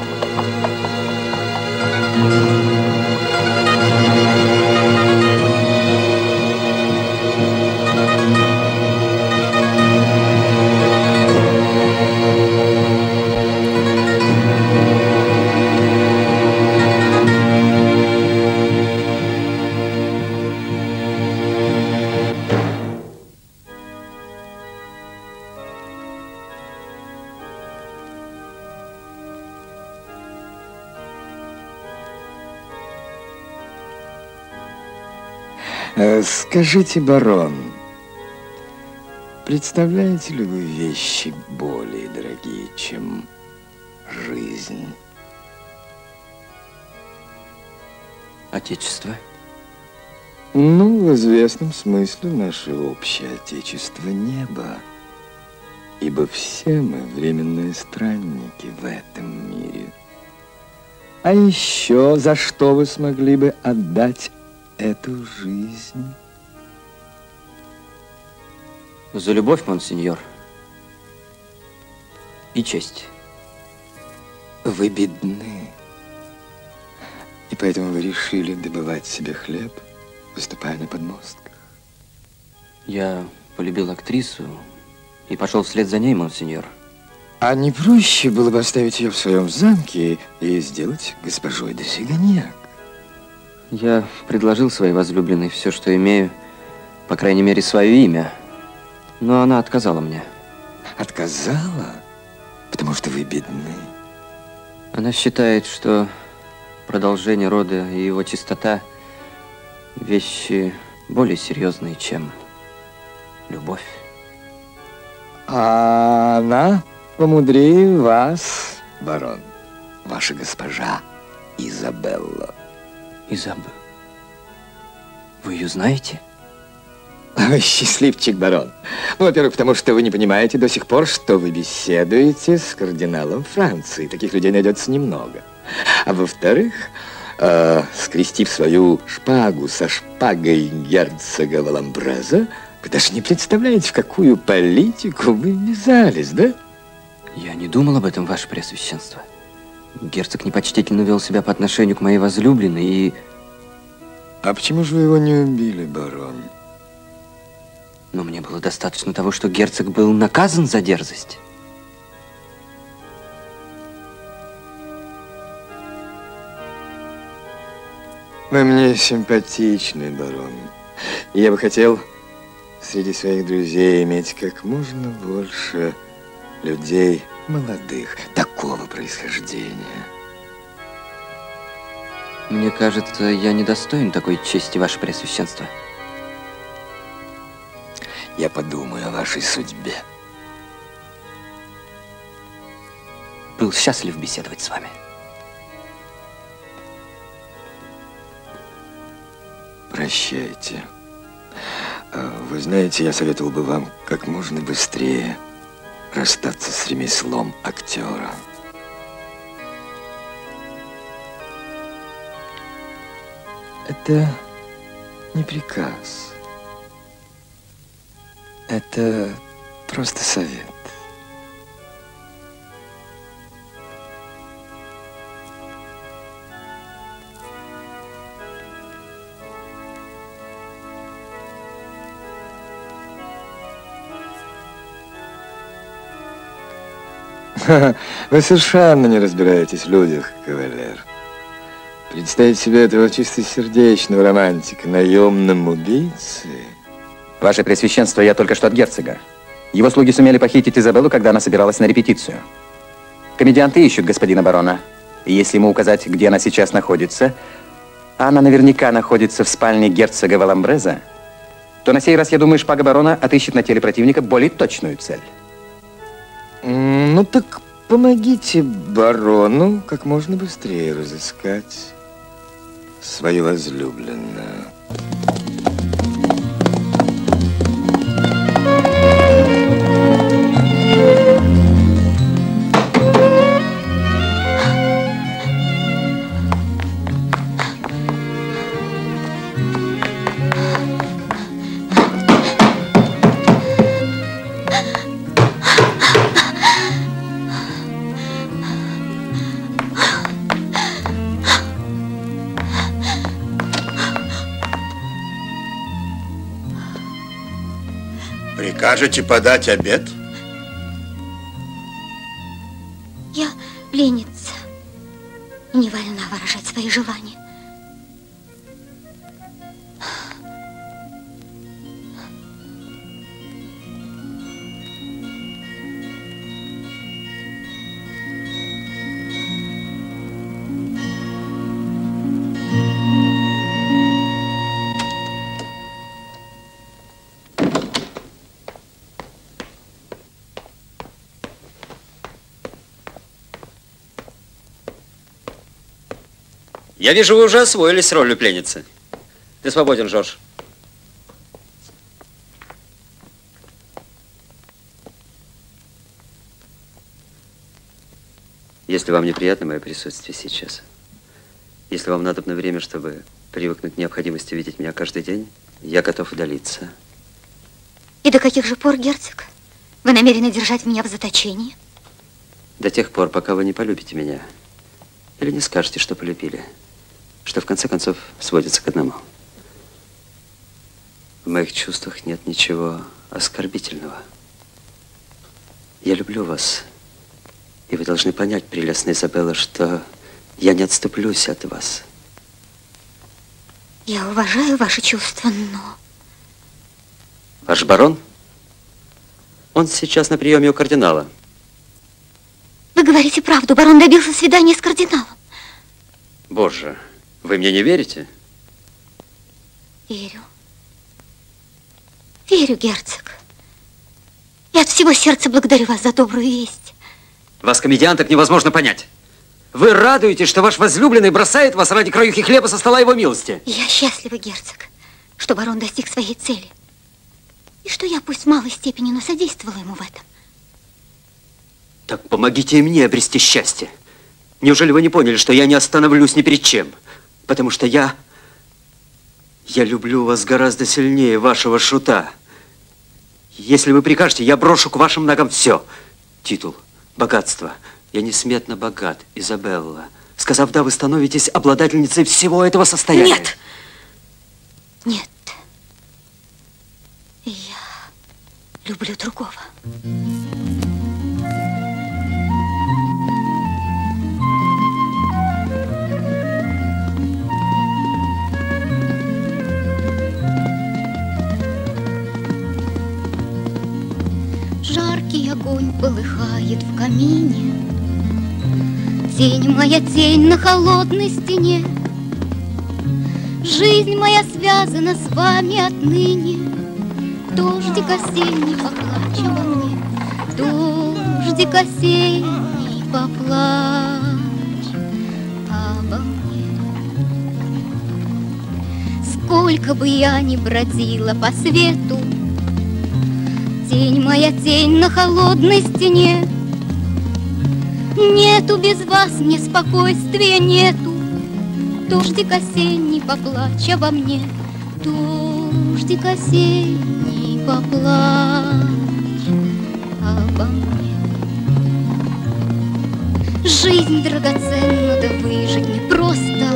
Скажите, барон, представляете ли вы вещи более дорогие, чем жизнь? Отечество? Ну, в известном смысле наше общее отечество — небо. Ибо все мы временные странники в этом мире. А еще за что вы смогли бы отдать эту жизнь? За любовь, монсеньор, и честь. Вы бедны, и поэтому вы решили добывать себе хлеб, выступая на подмостках. Я полюбил актрису и пошел вслед за ней, монсеньор. А не проще было бы оставить ее в своем замке и сделать госпожой де Сиганьяк? Я предложил своей возлюбленной все, что имею, по крайней мере, свое имя, но она отказала мне. Отказала? Потому что вы бедны? Она считает, что продолжение рода и его чистота – вещи более серьезные, чем любовь. А она помудрее вас, барон, ваша госпожа Изабелла. Изабелла? Вы ее знаете? Вы счастливчик, барон. Ну, во-первых, потому что вы не понимаете до сих пор, что вы беседуете с кардиналом Франции. Таких людей найдется немного. А во-вторых, э, скрестив свою шпагу со шпагой герцога Валамбраза, вы даже не представляете, в какую политику вы ввязались, да? Я не думал об этом, ваше преосвященство. Герцог непочтительно вел себя по отношению к моей возлюбленной и... А почему же вы его не убили, барон? Но мне было достаточно того, что герцог был наказан за дерзость. Вы мне симпатичный, барон. И я бы хотел среди своих друзей иметь как можно больше людей молодых, такого происхождения. Мне кажется, я недостоин такой чести, ваше преосвященство. Я подумаю о вашей судьбе. Был счастлив беседовать с вами. Прощайте. Вы знаете, я советовал бы вам как можно быстрее расстаться с ремеслом актера. Это не приказ. Это просто совет. Вы совершенно не разбираетесь в людях, кавалер. Представить себе этого чистосердечного романтика наемным убийцей. Ваше Пресвященство, я только что от герцога. Его слуги сумели похитить Изабеллу, когда она собиралась на репетицию. Комедианты ищут господина барона. И если ему указать, где она сейчас находится, а она наверняка находится в спальне герцога Валамбреза, то на сей раз, я думаю, шпага барона отыщет на теле противника более точную цель. Ну так помогите барону как можно быстрее разыскать свою возлюбленную. Прикажете подать обед? Я пленница и не вольна выражать свои желания. Я вижу, вы уже освоились с ролью пленницы. Ты свободен, Жорж. Если вам неприятно мое присутствие сейчас, если вам надо на время, чтобы привыкнуть к необходимости видеть меня каждый день, я готов удалиться. И до каких же пор, герцог, вы намерены держать меня в заточении? До тех пор, пока вы не полюбите меня. Или не скажете, что полюбили. Что в конце концов сводится к одному. В моих чувствах нет ничего оскорбительного. Я люблю вас. И вы должны понять, прелестная Изабелла, что я не отступлюсь от вас. Я уважаю ваши чувства, но... Ваш барон? Он сейчас на приеме у кардинала. Вы говорите правду, барон добился свидания с кардиналом. Боже, вы мне не верите? Верю. Верю, герцог. Я от всего сердца благодарю вас за добрую весть. Вас, комедианток, невозможно понять. Вы радуетесь, что ваш возлюбленный бросает вас ради краюхи хлеба со стола его милости. Я счастлива, герцог, что барон достиг своей цели. И что я, пусть в малой степени, но содействовала ему в этом. Так помогите и мне обрести счастье. Неужели вы не поняли, что я не остановлюсь ни перед чем? Потому что я... Я люблю вас гораздо сильнее вашего шута. Если вы прикажете, я брошу к вашим ногам все. Титул, богатство. Я несметно богат, Изабелла. Сказав «да», вы становитесь обладательницей всего этого состояния. Нет! Нет. Я люблю другого. Жаркий огонь полыхает в камине, тень моя, тень на холодной стене. Жизнь моя связана с вами отныне. Дождик осенний, поплачь обо мне. Дождик осенний, поплачь обо мне. Сколько бы я ни бродила по свету, тень моя, тень на холодной стене. Нету без вас мне спокойствия, нету. Дождик осенний, поплачь обо мне. Дождик осенний, поплачь обо мне. Жизнь драгоценна, да выжить непросто.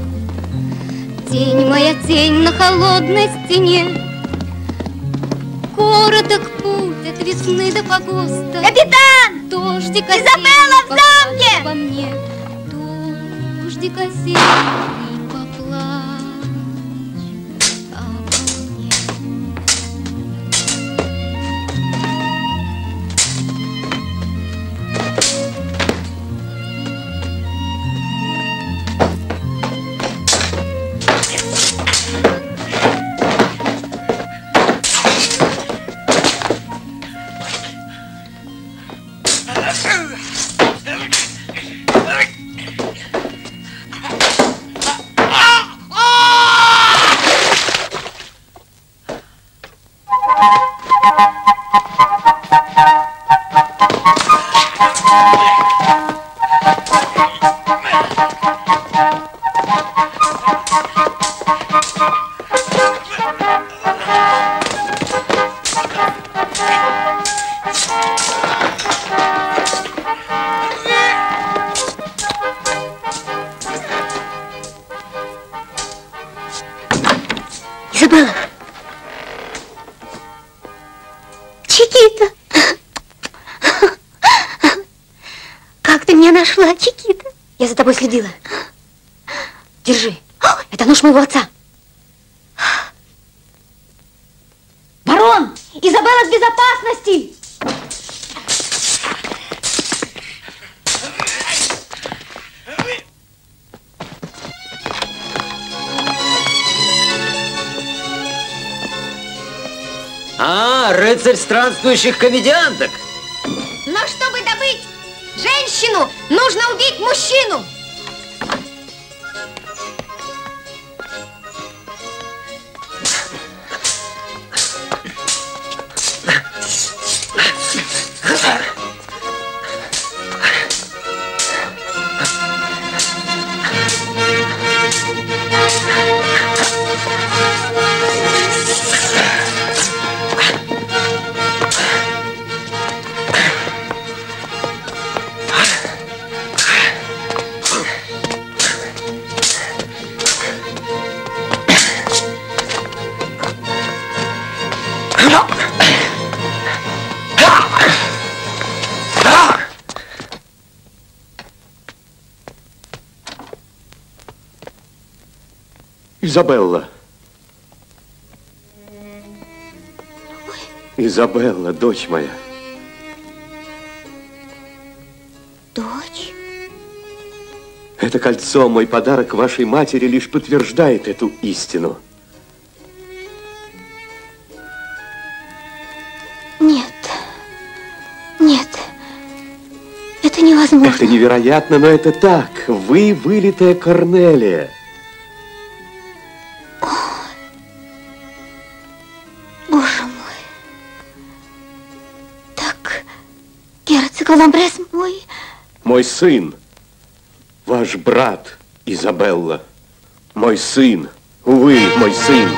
Тень моя, тень на холодной стене. Короток путь от весны до погоста. Капитан! Дождик Изабелла в замке! Обо мне. Дождик осенний, поплачь обо мне. Изабелла! Чикита! Как ты меня нашла, Чикита? Я за тобой следила. Держи. Это нож моего отца. Барон! Изабелла в безопасности! А, рыцарь странствующих комедианток. Но чтобы добыть женщину, нужно убить мужчину. Изабелла. Изабелла, дочь моя. Дочь? Это кольцо, мой подарок вашей матери, лишь подтверждает эту истину. Нет. Нет. Это невозможно. Это невероятно, но это так. Вы вылитая Корнелия. Боже мой. Так, герцог Ламбрес мой... Мой сын, ваш брат, Изабелла. Мой сын, увы, мой сын.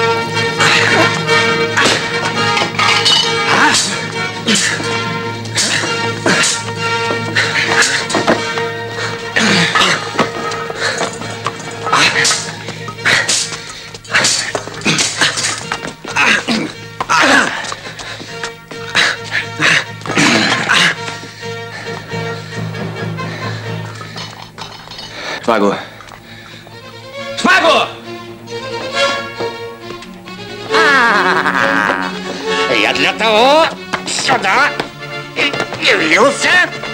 Шпагу. Шпагу! А, я для того сюда и явился,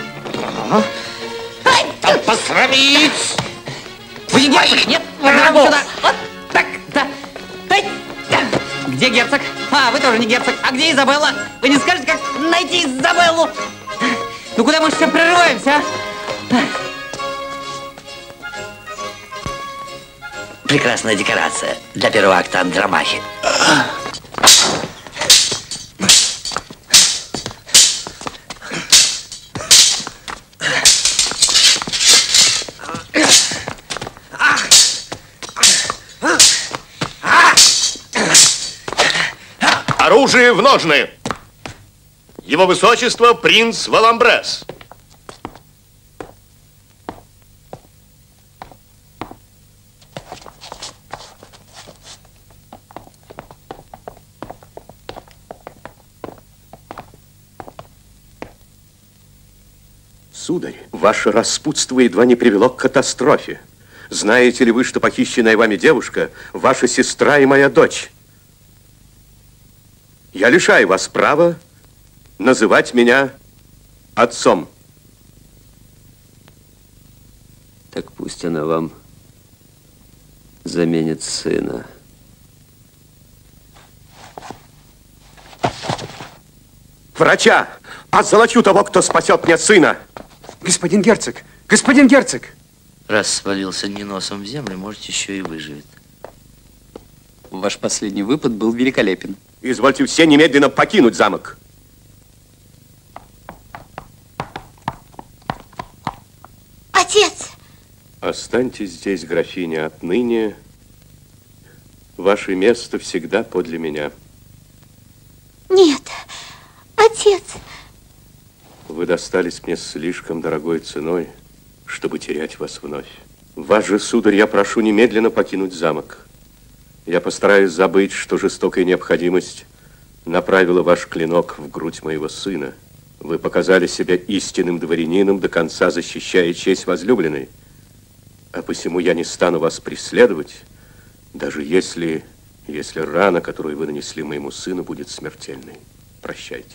чтобы посрамить твоих Нет, врагов. сюда. Вот так, да. Эй, да. Где герцог? А, вы тоже не герцог. А где Изабелла? Вы не скажете, как найти Изабеллу? Ну куда мы все прерываемся, а? Прекрасная декорация для первого акта Андромахи. Оружие в ножны! Его высочество принц Валамбрес. Сударь, ваше распутство едва не привело к катастрофе. Знаете ли вы, что похищенная вами девушка – ваша сестра и моя дочь? Я лишаю вас права называть меня отцом. Так пусть она вам заменит сына. Врача! Озолочу того, кто спасет мне сына! Господин герцог! Господин герцог! Раз свалился не носом в землю, может, еще и выживет. Ваш последний выпад был великолепен. Извольте все немедленно покинуть замок. Отец! Останьтесь здесь, графиня, отныне. Ваше место всегда подле меня. Нет, отец! Вы достались мне слишком дорогой ценой, чтобы терять вас вновь. Вас же, сударь, я прошу немедленно покинуть замок. Я постараюсь забыть, что жестокая необходимость направила ваш клинок в грудь моего сына. Вы показали себя истинным дворянином, до конца защищая честь возлюбленной. А посему я не стану вас преследовать, даже если, если рана, которую вы нанесли моему сыну, будет смертельной. Прощайте.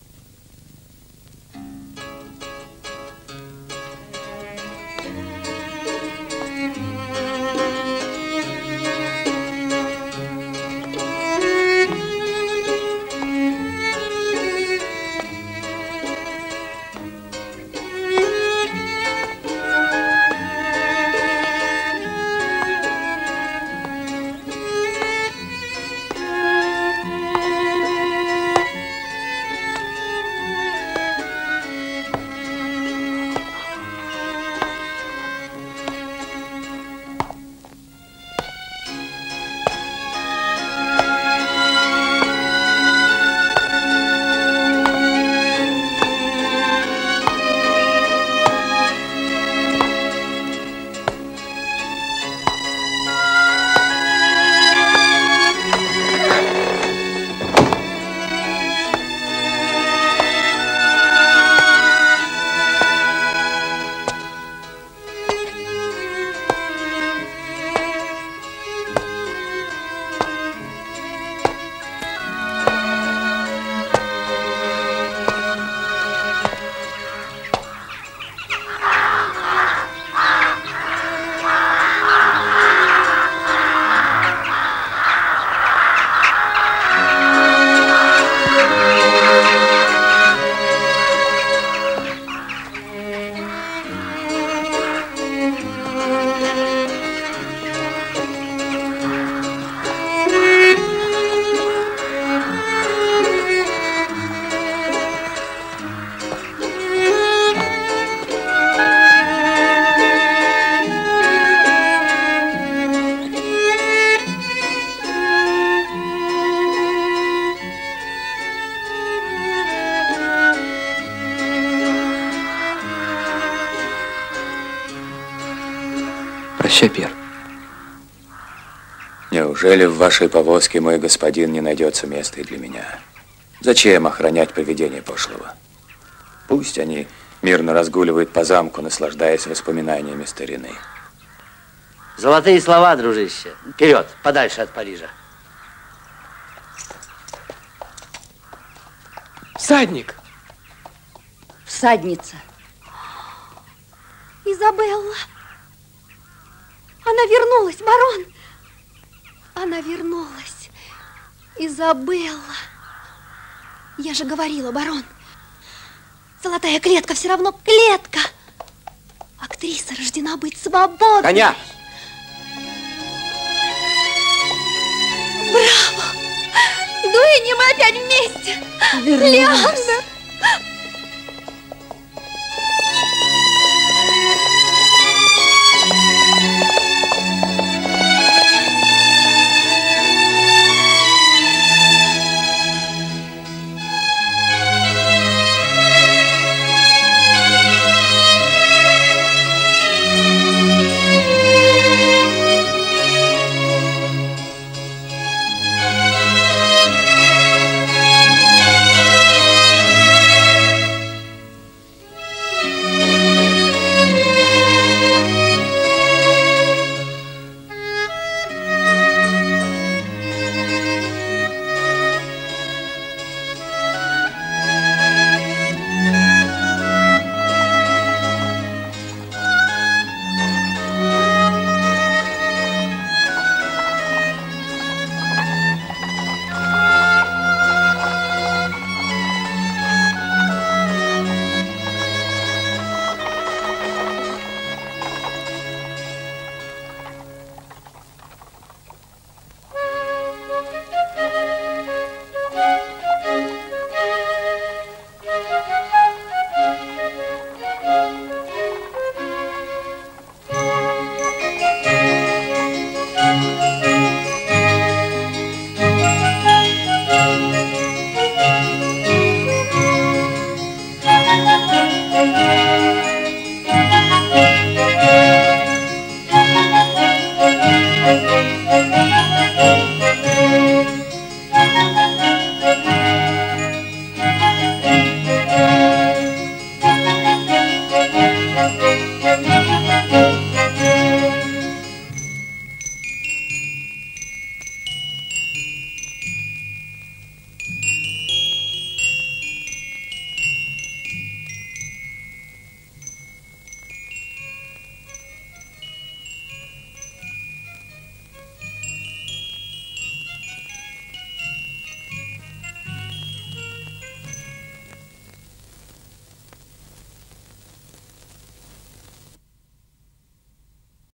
Прощай, Пьер. Неужели в вашей повозке, мой господин, не найдется места и для меня? Зачем охранять поведение пошлого? Пусть они мирно разгуливают по замку, наслаждаясь воспоминаниями старины. Золотые слова, дружище. Вперед, подальше от Парижа. Всадник! Всадница. Изабелла. Она вернулась, барон. Она вернулась. Изабелла. Я же говорила, барон. Золотая клетка все равно клетка. Актриса рождена быть свободной. Коня! Браво! Дуэни, мы опять вместе. Вернулась. Леандр!